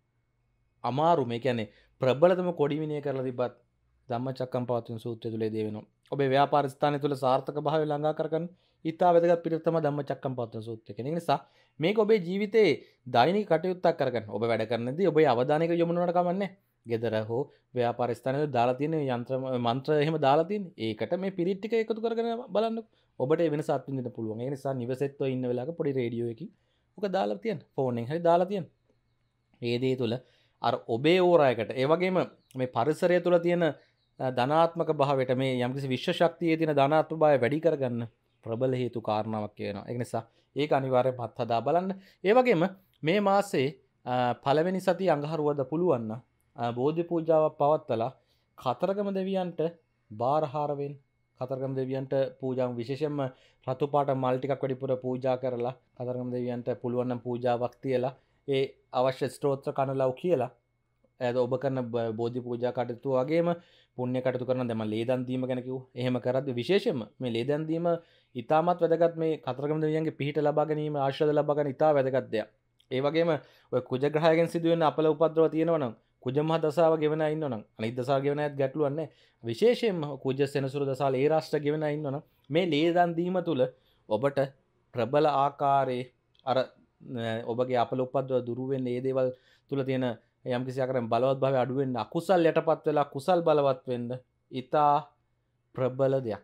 අමාරු මේ කියන්නේ ප්‍රබලතම කොඩි විනය කරලා තිබ්බත් ධම්මචක්කම් පවත්තන සූත්‍රය තුලේ දේ වෙනවා. ඔබේ ව්‍යාපාර ස්ථානය තුල සාර්ථක භාවය ළඟා කරගන්න ඊටා වැදගත් පිළිවෙත තමයි ධම්මචක්කම් පවත්තන සූත්‍රය. ඒ නිසා මේක ඔබේ ජීවිතේ දෛනික කටයුත්තක් කරගන්න. ඔබ වැඩ කරනදී ඔබේ අවධානයක යොමු වෙනවට කමන්නේ. ගෙදර හෝ ව්‍යාපාර ස්ථානවල දාලා තියෙන යන්ත්‍ර මන්ත්‍ර එහෙම දාලා තියෙන. ඒකට මේ පිරිත් ටික එකතු කරගෙන බලන්න. ඔබට ඒ වෙනස අත්විඳින්න පුළුවන්. ඒ නිසා නිවසෙත් ඔය ඉන්න වෙලාවක පොඩි රේඩියෝ එකකින් ඔක දාලා තියන්න. ෆෝන් එකෙන් හරි දාලා තියන්න. මේ දේ තුල අර ඔබේ ඕරායකට ඒ වගේම මේ පරිසරය තුල තියෙන ධනාත්මක භාවයට මේ යම්කිසි විශ්ව ශක්තියේ තියෙන ධනාත්මක භාවය වැඩි කරගන්න ප්‍රබල හේතු කාරණාවක් වෙනවා. ඒ නිසා ඒක අනිවාර්යයෙන්ම පත් හදා බලන්න. ඒ වගේම මේ මාසේ පළවෙනි සතිය අඟහරුවාදා පුළුවන් නම් බෝධි පූජාවක් පවත්වලා කතරගම දෙවියන්ට බාරහාර වෙන්න. කතරගම දෙවියන්ට පූජා විශේෂයෙන්ම රතු පාට මල් ටිකක් වැඩිපුර පූජා කරලා කතරගම දෙවියන්ට පුළුවන් නම් පූජාවක් තියලා ඒ අවශ්‍ය ස්තෝත්‍ර කනලව් කියලා එද ඔබ කරන බෝධි පූජා කටයුතු වගේම පුණ්‍ය කටයුතු කරන දැන් මම ලේ දන් දීම ගැන කිව්වා. එහෙම කරද්දී විශේෂයෙන්ම මේ ලේ දන් දීම ඉතාමත් වැදගත්. මේ කතරගම දෙවියන්ගේ පිහිට ලබා ගැනීම ආශිර්වාද ලබා ගන්න ඉතා වැදගත් දෙයක්. ඒ වගේම ඔය කුජ ග්‍රහයෙන් සිදුවෙන අපල උපද්‍රව තියෙනවා නම් කුජ මහ දසාව ගෙවන අය ඉන්නවනම් අනිත් දසාව ගෙවන අයත් ගැටලුවක් නැහැ. විශේෂයෙන්ම කුජ සෙනසුරු දසාවල ඒ රාෂ්ට්‍ර ගෙවන අය ඉන්නවනම් මේ ලේ දන් දීම තුල ඔබට ප්‍රබල ආකාරයේ අර ඔබගේ අපල උපද්‍රව දුරු වෙන්නේ මේ දේවල් තුල තියෙන යම් කිසි ආකාරයෙන් බලවත් භාවය අඩු වෙන්න අකුසල් යටපත් වෙලා කුසල් බලවත් වෙන්න ඊතා ප්‍රබල දෙයක්.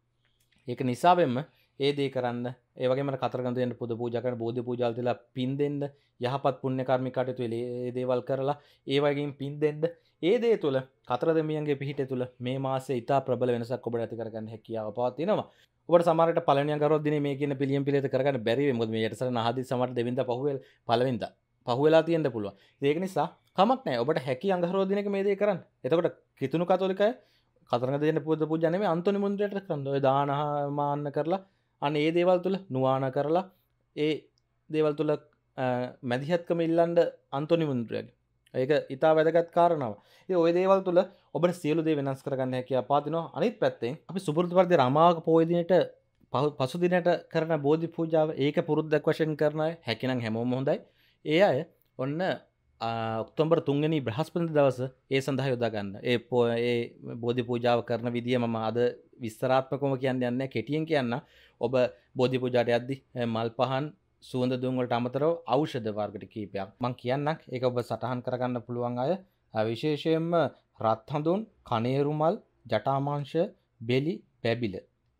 ඒක නිසා වෙන්න ඒ දේ කරන්න. ඒ වගේම කතරගම දෙන්න පුද පූජා කරන බෝධි පූජාවල් තියලා පින් දෙන්න යහපත් පුණ්‍ය කර්මික කටයුතු ඒ දේවල් කරලා ඒ වගේම පින් දෙන්න ඒ දේ තුළ කතර දෙමියන්ගේ පිහිට තුළ මේ මාසේ ඉතා ප්‍රබල වෙනසක් ඔබට ඇති කරගන්න හැකියාව පවතිනවා. ඔබට සමහරට පළවෙනි අඟහරුවා දිනේ මේ කියන පිළියම් පිළිවෙත කරගන්න බැරි වෙයි. මොකද මේ යටසර නහදී සමහරට දෙවෙනිදා පහුවෙල පළවෙනිදා පහුවෙලා තියෙන්න පුළුවන්. ඒක නිසා කමක් නැහැ. ඔබට හැකි අඟහරුවා දිනක මේ දේ කරන්න. එතකොට කිතුණු කතෝලිකය කතරගම දෙන්න පුද පූජා නෙමෙයි අන්තෝනි මුන්ද්‍රයට කරන්න. ඔය දාන මාන්න කරලා අන්න ඒ දේවල් තුළ නුවාන කරලා ඒ දේවල් තුළ මැදිහත්කම ඉල්ලන්න අන්තෝනි මුන්ද්‍රයාගේ. ඒක ඉතා වැදගත් කාරණාව. ඉතින් ওই දේවල් තුළ ඔබට සියලු දේ වෙනස් කරගන්න හැකියාව පාදිනවා. අනිත් පැත්තෙන් අපි සුපුරුදු පරිදි රමාවක පොය දිනේට පසු දිනට කරන බෝධි පූජාව ඒක පුරුද්දක් වශයෙන් කරන අය හැකිනම් හැමෝම හොඳයි. ඒ අය ඔන්න ඔක්තෝබර් තුන්වෙනි බ්‍රහස්පති දවස ඒ සඳහා යොදා ගන්න. ඒ ඒ බෝධි පූජාව කරන විදිය මම අද විස්තරාත්මකවම කියන්න යන්නේ නැහැ. කෙටියෙන් කියන්න ඔබ බෝධි පූජාට යද්දි මල් පහන් සුවඳ දුම් වලට අමතරව ඖෂධ වර්ග කීපයක් මම කියන්නම්. ඒක ඔබ සටහන් කරගන්න පුළුවන් අය විශේෂයෙන්ම රත් හඳුන්, කණේරු මල්, ජටාමාංශ, බෙලි, බැබිල.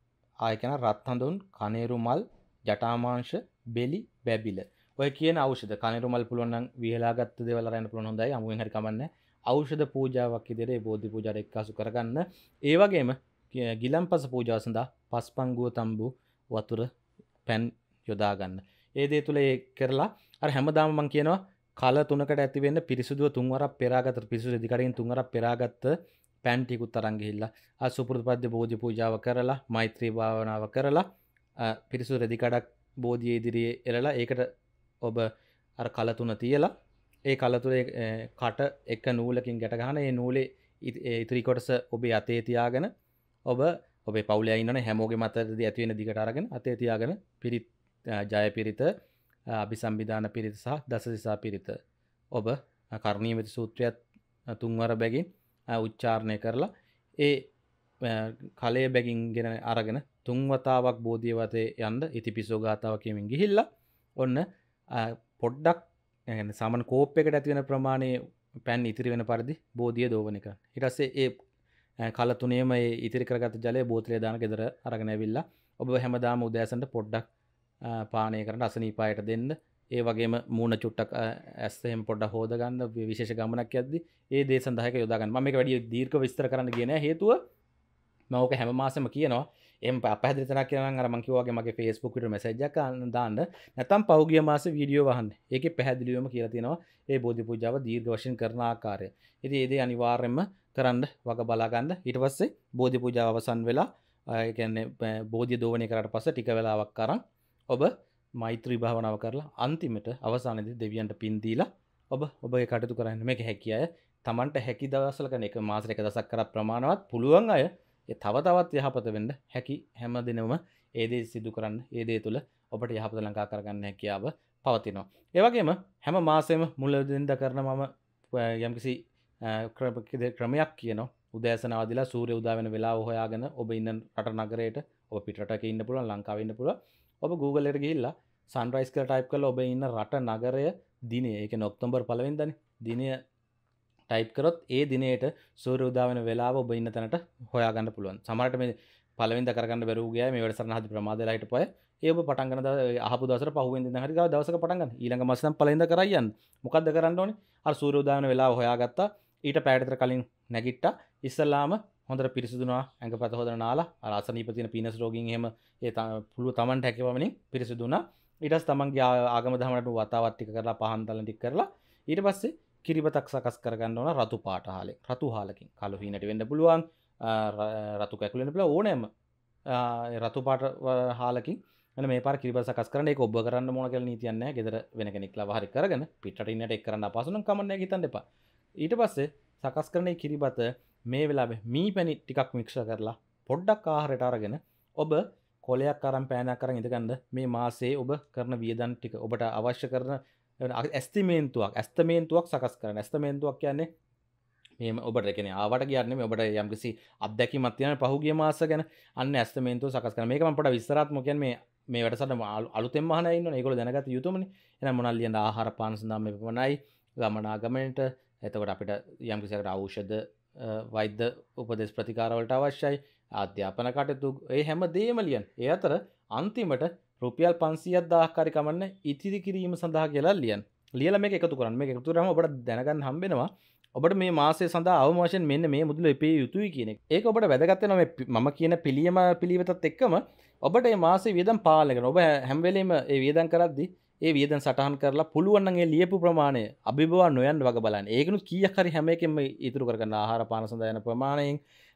ආය කියන රත් හඳුන්, කණේරු මල්, ජටාමාංශ, බෙලි, බැබිල. ඔය කියන ඖෂධ කණේරු මල් පුළුවන් නම් විහලාගත්ත දේවල් අරගෙන පුළුවන් හොඳයි. අමුෙන් හරි කමන්නේ. ඖෂධ පූජාවක් විදිහට ඒ බෝධි පූජාවට එක්කාසු කරගන්න. ඒ වගේම ගිලන්පස පූජාව සඳහා පස්පංගුව තම්බු වතුර පැන් යොදා ගන්න. ඒ දේ තුල ඒ කරලා අර හැමදාම මම කියනවා කල තුනකට ඇති වෙන්න පිරිසුදුව තුන් වරක් පෙරාගත්ත පිරිසුදු දිකඩින් තුන් වරක් පෙරාගත්ත පැන් ටිකුත් අරන් ගිහිල්ලා ආ සුපුරුදු පද්ද බෝධි පූජාව කරලා මෛත්‍රී භාවනාව කරලා පිරිසුදු රෙදි කඩක් බෝධිය ඉදිරියේ එලලා ඒකට ඔබ අර කල තුන තියලා ඒ කල තුනේ කට එක නූලකින් ගැට ගන්න. ඒ නූලේ ඉතිරි කොටස ඔබේ අතේ තියාගෙන ඔබ ඔබේ පවුලේ ඉන්නවනේ හැමෝගෙම අතේදී ඇති වෙන දිගට අරගෙන අතේ තියාගෙන පිරිත් ජය පිරිත, අභිසම්බිදාන පිරිත සහ දසදිසා පිරිත ඔබ කර්ණීයමෙති සූත්‍රයත් තුන්වර බැගින් උච්චාරණය කරලා ඒ කලයේ බැගින් ගෙන අරගෙන තුන් වතාවක් බෝධිය වතේ යන්න ඉතිපිසෝ ගාතාව කියමින් ගිහිල්ලා ඔන්න පොඩ්ඩක් يعني සාමාන්‍ය කෝප් එකකට ඇති වෙන ප්‍රමාණයේ පැන් ඉතිරි වෙන පරිදි බෝධිය දෝවන එක. ඊට පස්සේ ඒ කල තුනේම මේ ඉතිරි කරගත්ත ජලය බෝතලේ දාන ගෙදර අරගෙන ඇවිල්ලා ඔබ හැමදාම උදෑසනට පොඩ්ඩක් පානය කරන්න අසනීපායට දෙන්න. ඒ වගේම මූණ චුට්ටක් ඇස් එහෙම පොඩ්ඩක් හොද ගන්න විශේෂ ගමනක් යද්දි ඒ දේ සඳහා එක යොදා ගන්න. මම මේක වැඩි දීර්ඝ විස්තර කරන්න ගියේ නෑ. හේතුව මම ඕක හැම මාසෙම කියනවා. එහෙම අපහැදිලි තැනක් කියනවා නම් අර මම කිව්වා වගේ මගේ Facebook එකට මැසේජ් එකක් දාන්න. නැත්නම් පහුගිය මාසේ වීඩියෝ වහන්න. ඒකේ පැහැදිලිවම කියලා තියෙනවා ඒ බෝධි පූජාව දීර්ඝ වශයෙන් කරන ආකාරය. ඉතින් ඒ දේ අනිවාර්යයෙන්ම කරන්න වග බලා ගන්න. ඊට පස්සේ බෝධි පූජාව අවසන් වෙලා ඒ කියන්නේ බෝධිය දෝවණය කරාට පස්සේ ටික වෙලාවක් අරන් ඔබ මෛත්‍රී භාවනාව කරලා අන්තිමට අවසානයේදී දෙවියන්ට පින් දීලා ඔබ ඔබේ කටයුතු කරන්න. මේක හැකිය අය Tamanට හැකි දවස්වල කරන එක මාසෙක එක දවසක් කරත් ප්‍රමාණවත් පුළුවන් අය ඒ තව තවත් යහපත වෙන්න හැකි හැම දිනම ඒ දේ සිදු කරන්න. ඒ දේ තුල ඔබට යහපත ලංකා කරගන්න හැකියාව පවතිනවා. ඒ වගේම හැම මාසෙම මුලදින්ද කරන මම යම්කිසි ක්‍රමයක් කියනවා. උදෑසන ආදිලා සූර්ය උදා වෙන වෙලාව හොයාගෙන ඔබ ඉන්න රට නගරයට ඔබ පිටරටක ඉන්න පුළුවන් ලංකාවේ ඉන්න පුළුවන්. ඔබ Google එකට ගිහිල්ලා sunrise කියලා type කරලා ඔබ ඉන්න රට නගරය දිනය ඒ කියන්නේ ඔක්තෝබර් පළවෙනිදානේ දිනය type කරොත් ඒ දිනේට සූර්ය උදා වෙන වෙලාව ඔබ ඉන්න තැනට හොයාගන්න පුළුවන්. සමහරට මේ පළවෙනිදා කරගන්න බැරුව ගියා මේ වැඩසටහන හදි ප්‍රමාදලා හිටපොය. ඒ ඔබ පටන් ගන්න අහපු දවසට පහුවෙන් දින හරි ගාව දවසක පටන් ගන්න. ඊළඟ මාසෙ නම් පළවෙනිදා කරයි යන්න. මොකද්ද කරන්න ඕනේ? අර සූර්ය උදා වෙන වෙලාව හොයාගත්තා. ඊට පැයට විතර කලින් නැගිට්ටා. ඉස්සල්ලාම හොඳට පිරිසිදුනවා ඇඟපත හොදන නාලා අර අසනීප තියෙන පීනස් රෝගීන් එහෙම ඒ පුළු තමන්ට හැකියවමනින් පිරිසිදුනා. ඊට පස්සේ තමන්ගේ ආගම දහමකට වතාවත් ටික කරලා පහන් තලන ටික කරලා ඊට පස්සේ කිරිබතක් සකස් කරගන්න ඕන රතු පාට හාලෙන්. රතු හාලකින් කළු හීනට වෙන්න පුළුවන්. රතු කැකුළු වෙන්න පුළුවන් ඕනෑම රතු පාට හාලකින් එන්න මේ පාර කිරිබත සකස් කරන්න. ඒක ඔබ කරන්න ඕන කියලා නීතියක් නැහැ. ගෙදර වෙන කෙනෙක් ලව හරි කරගෙන පිටරට ඉන්නට ඒක කරන්න අපහසු නම් කමන්නේ හිතන්න එපා. ඊට පස්සේ සකස් කරන මේ කිරිබත මේ වෙලාවේ මී පැණි ටිකක් මික්ස් කරලා පොඩ්ඩක් ආහාරයට අරගෙන ඔබ කොලයක් අරන් පෑනක් අරන් ඉඳගන්න මේ මාසේ ඔබ කරන වියදම් ටික ඔබට අවශ්‍ය කරන ඇස්තිමේන්තුවක් ඇස්තමේන්තුවක් සකස් කරන්න. ඇස්තමේන්තුවක් කියන්නේ මේ ඔබට කියන්නේ ආවට ගියන්නේ නෙමෙයි ඔබට යම්කිසි අත්දැකීමක් තියෙන පහුගිය මාස ගැන අන්න ඇස්තමේන්තුව සකස් කරන්න. මේක මම පොඩ්ඩක් විස්තරාත්මක කියන්නේ මේ මේ වැඩසටහන අලුතෙන්ම අහන අය ඉන්නවනේ. ඒගොල්ලෝ දැනගත යුතුමනේ. එහෙනම් මොනවද ලියන්න ආහාර පාන සඳහා මේ පමණයි ගමනාගමනට. එතකොට අපිට යම්කිසි ඖෂධ වෛද්‍ය උපදෙස් ප්‍රතිකාර වලට අවශ්‍යයි. අධ්‍යාපන කටයුතු ඒ හැම දෙයක්ම ලියන්න. ඒ අතර අන්තිමට රුපියල් පන්සියයක් දාහක් හරි කමන්නේ ඉතිරි කිරීම සඳහා කියලා ලියන්න. ලියලා මේක එකතු කරන්න. මේක එකතු කරාම ඔබට දැනගන්න හම්බෙනවා ඔබට මේ මාසය සඳහා අවම වශයෙන් මෙන්න මේ මුදල එපිය යුතුයි කියන එක. ඒක ඔබට වැදගත් වෙනවා මේ මම කියන පිළියම පිළිවෙතත් එක්කම ඔබට මේ මාසේ වියදම් පාලනය කරන. ඔබ හැම වෙලෙම ඒ වියදම් කරද්දී ඒ වියදම් සටහන් කරලා පුළුවන් නම් ඒ ලියපු ප්‍රමාණය අභිබවා නොයන්න වග බලන්න. ඒකනුත් කීයක් හරි හැම එකෙම ඉතුරු කරගන්න ආහාර පාන සඳහා යන ප්‍රමාණයෙන්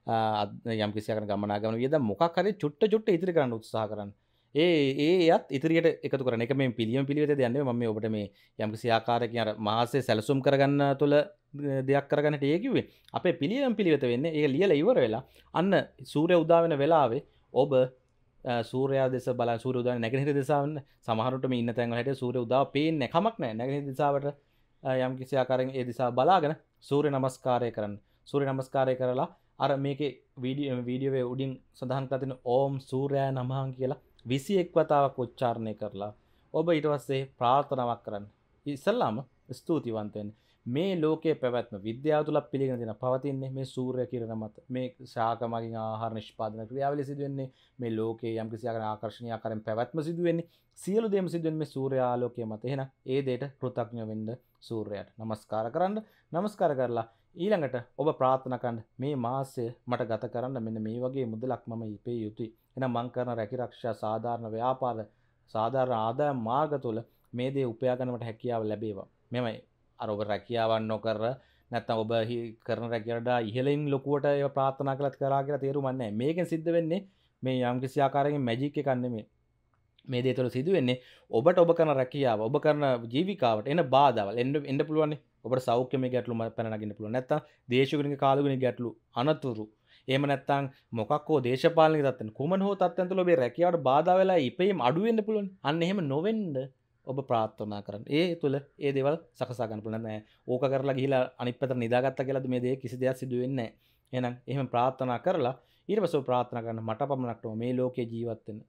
යම් කිසියකට ගමනාගමන වියදම් මොකක් හරි චුට්ට චුට්ට ඉතිරි කරන්න උත්සාහ කරන්න. ඒ ඒත් ඉදිරියට එකතු කරන එක මේ පිළියම පිළිවෙතද යන්නේ මම මේ ඔබට මේ යම් කිසි ආකාරයකින් අර මාසයේ සැලසුම් කරගන්න තුළ දෙයක් කරගන්න ඒ කිව්වේ අපේ පිළියම් පිළිවෙත වෙන්නේ ඒක ලියලා ඉවර වෙලා අන්න සූර්ය උදා වෙන වෙලාවේ ඔබ සූර්යයා දෙස බලන සූර්ය උදා නැගෙනහිර දිශාවෙන් සමහරවිට මේ ඉන්න තැන් වල හැටියට සූර්ය උදාව පේන්නේ කමක් නැහැ නැගෙනහිර දිශාවට යම් කිසි ආකාරයෙන් ඒ දිශාව බලාගෙන සූර්ය නමස්කාරය කරන්න සූර්ය නමස්කාරය කරලා අර මේකේ වීඩියෝ වීඩියෝවේ උඩින් සඳහන් කරලා තියෙන ඕම් සූර්යයා නමහං කියලා විසි එක් වතාවක් උච්චාරණය කරලා ඔබ ඊට පස්සේ ප්‍රාර්ථනාවක් කරන්න. ඉස්සල්ලාම ස්තුතිවන්ත වෙන්න. මේ ලෝකයේ පැවැත්ම විද්‍යාව තුල පිළිගෙන දෙන පවතින්නේ මේ සූර්ය කිරණ මත. මේ ශාක මගින් ආහාර නිෂ්පාදන ක්‍රියාවලිය සිදු වෙන්නේ මේ ලෝකයේ යම් කිසි ආකාරයක ආකර්ෂණීය ආකාරයෙන් පැවැත්ම සිදු වෙන්නේ සියලු දේම සිදු වෙන්නේ මේ සූර්ය ආලෝකයේ මත. එහෙනම් ඒ දෙයට කෘතඥ වෙන්න සූර්යයාට නමස්කාර කරන්න. නමස්කාර කරලා ඊළඟට ඔබ ප්‍රාර්ථනා කරන්න මේ මාසය මට ගත කරන්න මෙන්න මේ වගේ මුදලක් මම ඉපේ යුතුයි. එහෙනම් මං කරන රැකිරක්ෂා සාධාරණ ව්‍යාපාර සාධාරණ ආදායම් මාර්ග තුල මේ දේ උපයා ගන්නට හැකියාව ලැබේවා. මෙමය අර ඔබ රැකියාවක් නොකර නැත්නම් ඔබ කරන රැකියාවට ඉහළින් ලොකුවට ඒව ප්‍රාර්ථනා කළත් කරා කියලා තේරුමක් නැහැ. මේකෙන් සිද්ධ වෙන්නේ මේ යම් කිසි ආකාරයකින් මැජික් එකක් නෙමෙයි. මේ දේ තුළ සිදු වෙන්නේ ඔබට ඔබ කරන රැකියාව ඔබ කරන ජීවිකාවට එන බාධාවල් එන්න එන්න පුළුවන්. ඔබට සෞඛ්‍යමය ගැටලු පැන නගින්න පුළුවන්. නැත්නම් දේශගුණික කාලගුණික ගැටලු අනතුරු එහෙම නැත්නම් මොකක් හෝ දේශපාලනික තත්ත්වෙන් කුමන හෝ තත්ත්වෙන් තුළ ඔබේ රැකියාවට බාධා වෙලා ඉපීම අඩු වෙන්න පුළුවන්. අන්න එහෙම නොවෙන්න ඔබ ප්‍රාර්ථනා කරන්න. ඒ තුළ ඒ දේවල් සකසා ගන්න පුළුවන්. නෑ ඕක කරලා ගිහිලා අනිත් පැත්තට නිදාගත්තා කියලාද මේ දේ කිසි දෙයක් සිදු වෙන්නේ නැහැ. එහෙනම් එහෙම ප්‍රාර්ථනා කරලා ඊට පස්සේ ප්‍රාර්ථනා කරන්න මට පමණක් මේ ලෝකේ ජීවත් වෙන්න.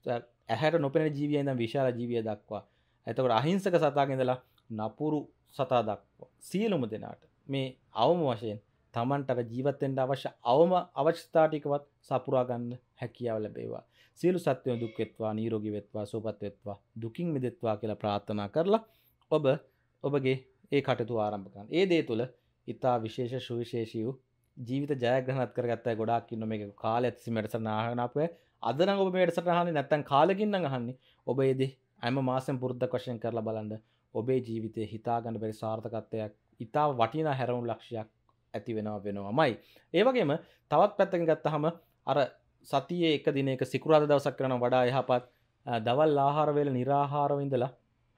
ඇහැට නොපෙනෙන ජීවියා ඉඳන් විශාල ජීවියා දක්වා. එතකොට අහිංසක සතාගේ ඉඳලා නපුරු සතා දක්වා සියලුම දෙනාට මේ අවම වශයෙන් තමන්ට අර ජීවත් වෙන්න අවශ්‍ය අවම අවශ්‍යතා ටිකවත් සපුරා ගන්න හැකියාව ලැබේවා. සියලු සත්වයන් දුක් වෙත්වා, නිරෝගී වෙත්වා, සුවපත් වෙත්වා, දුකින් මිදෙත්වා කියලා ප්‍රාර්ථනා කරලා ඔබ ඔබගේ ඒ කටයුතු ආරම්භ කරන්න. ඒ දේ තුළ ඊටා විශේෂ සුවිශේෂී වූ ජීවිත ජයග්‍රහණත් කරගත්ත අය ගොඩාක් ඉන්නවා. මේක කාලයක් තිස්සේ වැඩසටහන අහගෙන ආපුවා. අද නම් ඔබ මේ වැඩසටහන අහන්නේ නැත්නම් කාලෙකින් නම් අහන්නේ. ඔබ ඒ දේ හැම මාසෙම පුරුද්දක් වශයෙන් කරලා බලන්න. ඔබේ ජීවිතේ හිතා ගන්න බැරි සාර්ථකත්වයක්, ඊටා වටිනා හැරවුණු ලක්ෂයක් ඇති වෙනවා වෙනවමයි. ඒ වගේම තවත් පැත්තකින් ගත්තහම අර සතියේ එක දිනයක සිකුරාදා දවසක් කරනවා වඩා යහපත් දවල් ආහාර වේල निराහාරව ඉඳලා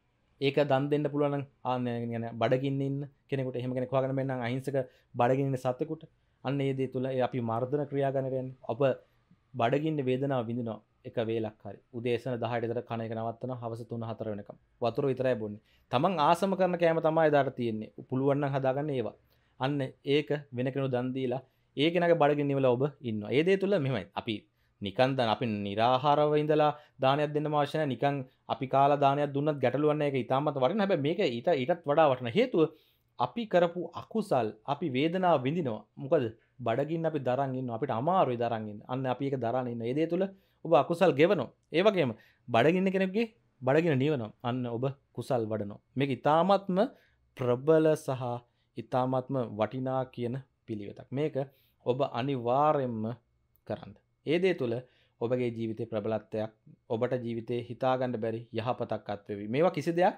ඒක දන් දෙන්න පුළුවන් නම් ආ බඩගින්න ඉන්න කෙනෙකුට එහෙම කෙනෙක් හොයාගෙන මෙන්න අහිංසක බඩගින්න ඉන්න සතෙකුට අන්න ඒ දේ තුල අපි මර්ධන ක්‍රියා ගන්න යන්නේ. ඔබ බඩගින්න වේදනාව විඳිනවා එක වේලක් හරි. උදේසන දහයට විතර කන එක නවත්තනවා හවස තුන හතර වෙනකම්. වතුර විතරයි බොන්නේ. තමන් ආසම කරන කෑම තමයි එදාට තියෙන්නේ. පුළුවන් නම් හදාගන්න ඒවා. අන්න ඒක වෙන කෙනෙකුට දන් දීලා ඒ කෙනාගේ බඩගින්න ඉවල ඔබ ඉන්නවා. ඒ දේ තුල මෙහෙමයි. අපි නිකන් දැන් අපි निराහාරව ඉඳලා දානයක් දෙන්නම අවශ්‍ය නැහැ. නිකන් අපි කාලා දානයක් දුන්නත් ගැටලුවක් නැහැ. ඒක ඊටමත් වටිනවා. හැබැයි මේක ඊට ඊටත් වඩා වටිනවා. හේතුව අපි කරපු අකුසල් අපි වේදනාව විඳිනවා. මොකද බඩගින්න අපි දරන් ඉන්නවා. අපිට අමාරුයි දරන් ඉන්න. අන්න අපි ඒක දරන් ඉන්න. ඒ දේ තුල ඔබ අකුසල් ගෙවනවා. ඒ වගේම බඩගින්න කෙනෙකුගේ බඩගින්න නිවනවා. අන්න ඔබ කුසල් වඩනවා. මේක ඊටාත්ම ප්‍රබල සහ ඊටාත්ම වටිනා කියන පිළිවෙතක්. මේක ඔබ අනිවාර්යයෙන්ම කරන්න. ඒ දේ තුළ ඔබගේ ජීවිතේ ප්‍රබලත්වයක් ඔබට ජීවිතේ හිතා ගන්න බැරි යහපතක් අත්වෙවි. මේවා කිසි දෙයක්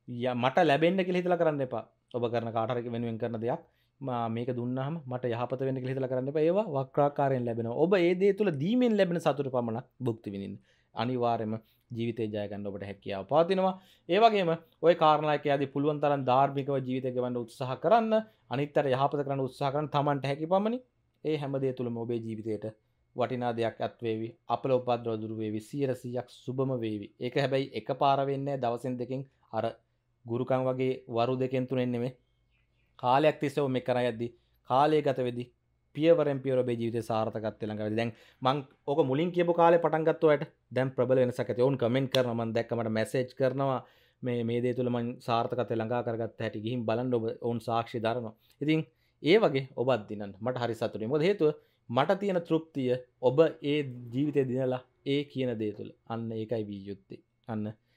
මට ලැබෙන්න කියලා හිතලා කරන්න එපා. ඔබ කරන කාට හරි වෙනුවෙන් කරන දෙයක් මේක දුන්නාම මට යහපත වෙන්න කියලා හිතලා කරන්න එපා. ඒවා වක්‍රාකාරයෙන් ලැබෙනවා. ඔබ ඒ දේ තුළ දීමෙන් ලැබෙන සතුට පමණක් භුක්ති විඳින්න. අනිවාර්යයෙන්ම ජීවිතේ ජය ගන්න ඔබට හැකියාව පවතිනවා. ඒ වගේම ওই කාරණායක යදී පුළුවන් තරම් ධාර්මිකව ජීවිතය ගෙවන්න උත්සාහ කරන්න, අනිත්තර යහපත කරන්න උත්සාහ කරන්න තමන්ට හැකි පමණි. ඒ හැම දේ තුළම ඔබේ ජීවිතයට වටිනා දෙයක් අත් වේවි. අපල උපද්‍රව දුරු වේවි. සියයට සීයක් සුබම වේවි. ඒක හැබැයි එකපාර වෙන්නේ දවසෙන් දෙකෙන් අර ගුරුකම් වගේ වරු දෙකෙන් තුනෙන් නෙමෙයි. කාලයක් තිස්සේ ඔබ මේක කරා යද්දි කාලය ගත වෙද්දි පියවරෙන් පියවර ඔබේ ජීවිතේ සාර්ථකත්වයට ළඟ වෙද්දි දැන් මං ඕක මුලින් කියපු කාලේ පටන් ගත්ත ඔයාලට දැන් ප්‍රබල වෙනසක් ඇති. ඕන් කමෙන්ට් කරනවා මම දැක්ක මට මැසේජ් කරනවා මේ මේ දේ තුල මං සාර්ථකත්වයට ළඟා කරගත්ත හැටි ගිහින් බලන්න ඔබ ඕන් සාක්ෂි දරනවා. ඉතින් ඒ වගේ ඔබත් දිනන්න මට හරි සතුටුයි. මොකද හේතුව මට තියෙන තෘප්තිය ඔබ ඒ ජීවිතේ දිනලා ඒ කියන දේ තුල. අන්න ඒකයි විය යුත්තේ. අන්න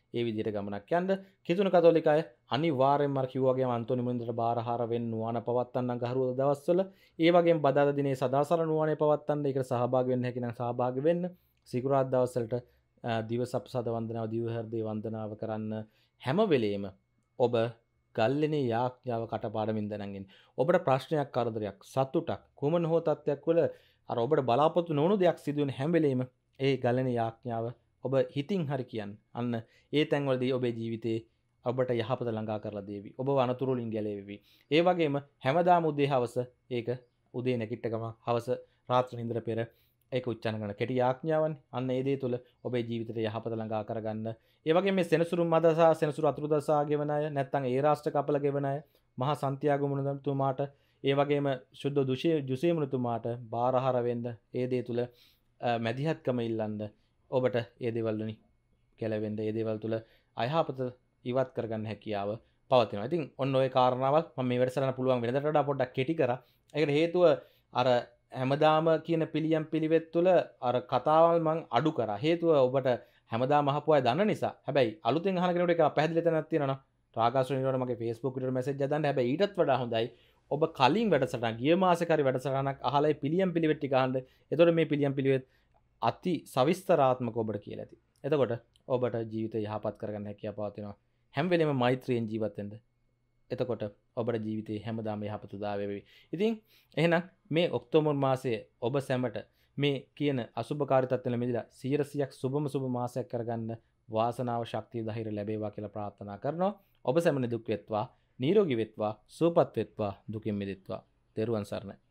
ඒ විදිහට ගමනක් යන්න. කිතුණු කතෝලික අය අනිවාර්යෙන්ම අර කිව්වා වගේම අන්තෝනි මුනින්දට බාරහාර වෙන්න නුවණ පවත්තන්නම් ගහරුවද දවස්වල. ඒ වගේම බදාදා දිනේ සදාසර නුවණේ පවත්තන්න ඒකට සහභාගී වෙන්න හැකි නම් සහභාගී වෙන්න. සිකුරාදා දවස්වලට දිව සප්සද වන්දනාව දිව හෘදේ වන්දනාව කරන්න හැම වෙලේම ඔබ ගල්ලෙනේ යාඥාව කටපාඩමින් දැනගෙන ඔබට ප්‍රශ්නයක් කරදරයක් සතුටක් කුමන හෝ තත්ත්වයක් වල අර ඔබට බලාපොරොත්තු නොවුණු දෙයක් සිදු වෙන හැම වෙලේම ඒ ගල්ලෙනේ යාඥාව ඔබ හිතින් හරි කියන්න. අන්න ඒ තැන්වලදී ඔබේ ජීවිතේ ඔබට යහපත ළඟා කරලා දේවි. ඔබ වනතුරු වලින් ගැලවෙවි. ඒ වගේම හැමදාම උදේ හවස ඒක උදේ නැගිට ගමන් හවස රාත්‍රී නිින්දර පෙර ඒක උච්චාරණ කරන කෙටි යාඥාවන්නේ. අන්න ඒ දේ තුල ඔබේ ජීවිතේ යහපත ළඟා කරගන්න. ඒ වගේම මේ සෙනසුරු මදසා සෙනසුරු අතුරුදසා ගෙවන අය නැත්නම් ඒ රාෂ්ට්‍ර කපල ගෙවන අය මහා සන්තියාගෝ මුනිතුමාට ඒ වගේම සුද්ධ දුෂේ ජුසේ මුනිතුමාට බාරහාර වෙන්න ඒ දේ තුල මැදිහත්කම ඉල්ලන්න ඔබට ඒ දේවල් වලින් ගැලවෙන්න ඒ දේවල් තුල අයහපත ඉවත් කරගන්න හැකියාව පවතිනවා. ඉතින් ඔන්න ඔය කාරණාවල් මම මේ වැඩසටහන පුළුවන් වෙනදට වඩා පොඩ්ඩක් කෙටි කරා. ඒකට හේතුව අර හැමදාම කියන පිළියම් පිළිවෙත් තුළ අර කතාවල් මං අඩු කරා. හේතුව ඔබට හැමදාම අහපු අය දන්න නිසා. හැබැයි අලුතෙන් අහන කෙනෙකුට ඒක පැහැදිලි තැනක් තියෙනවා. රාගාශ්‍රේණියට මගේ Facebook විඩියෝ මැසේජ් එකක් දාන්න. හැබැයි ඊටත් වඩා හොඳයි ඔබ කලින් වැඩසටහන ගිය මාසේ කරි වැඩසටහනක් අහලා ඒ පිළියම් පිළිවෙත් ටික අහන්න. එතකොට මේ පිළියම් පිළිවෙත් අති සවිස්තරාත්මකව ඔබට කියලා ඇති. එතකොට ඔබට ජීවිතය යහපත් කරගන්න හැකියාව පවතිනවා. හැම වෙලේම මෛත්‍රියෙන් ජීවත් වෙන්න. එතකොට ඔබට ජීවිතේ හැමදාම යහපත උදා වේවි. ඉතින් එහෙනම් මේ ඔක්තෝබර් මාසයේ ඔබ සැමට මේ කියන අසුභකාරී තත්ත්වවල මිදලා සියයට සියයක් සුබම සුබ මාසයක් කරගන්න වාසනාව ශක්තිය ධෛර්ය ලැබේවා කියලා ප්‍රාර්ථනා කරනවා. ඔබ සැම නිදුක් වෙත්වා, නිරෝගී වෙත්වා, සුවපත් වෙත්වා, දුකින් මිදෙත්වා. තෙරුවන් සරණයි.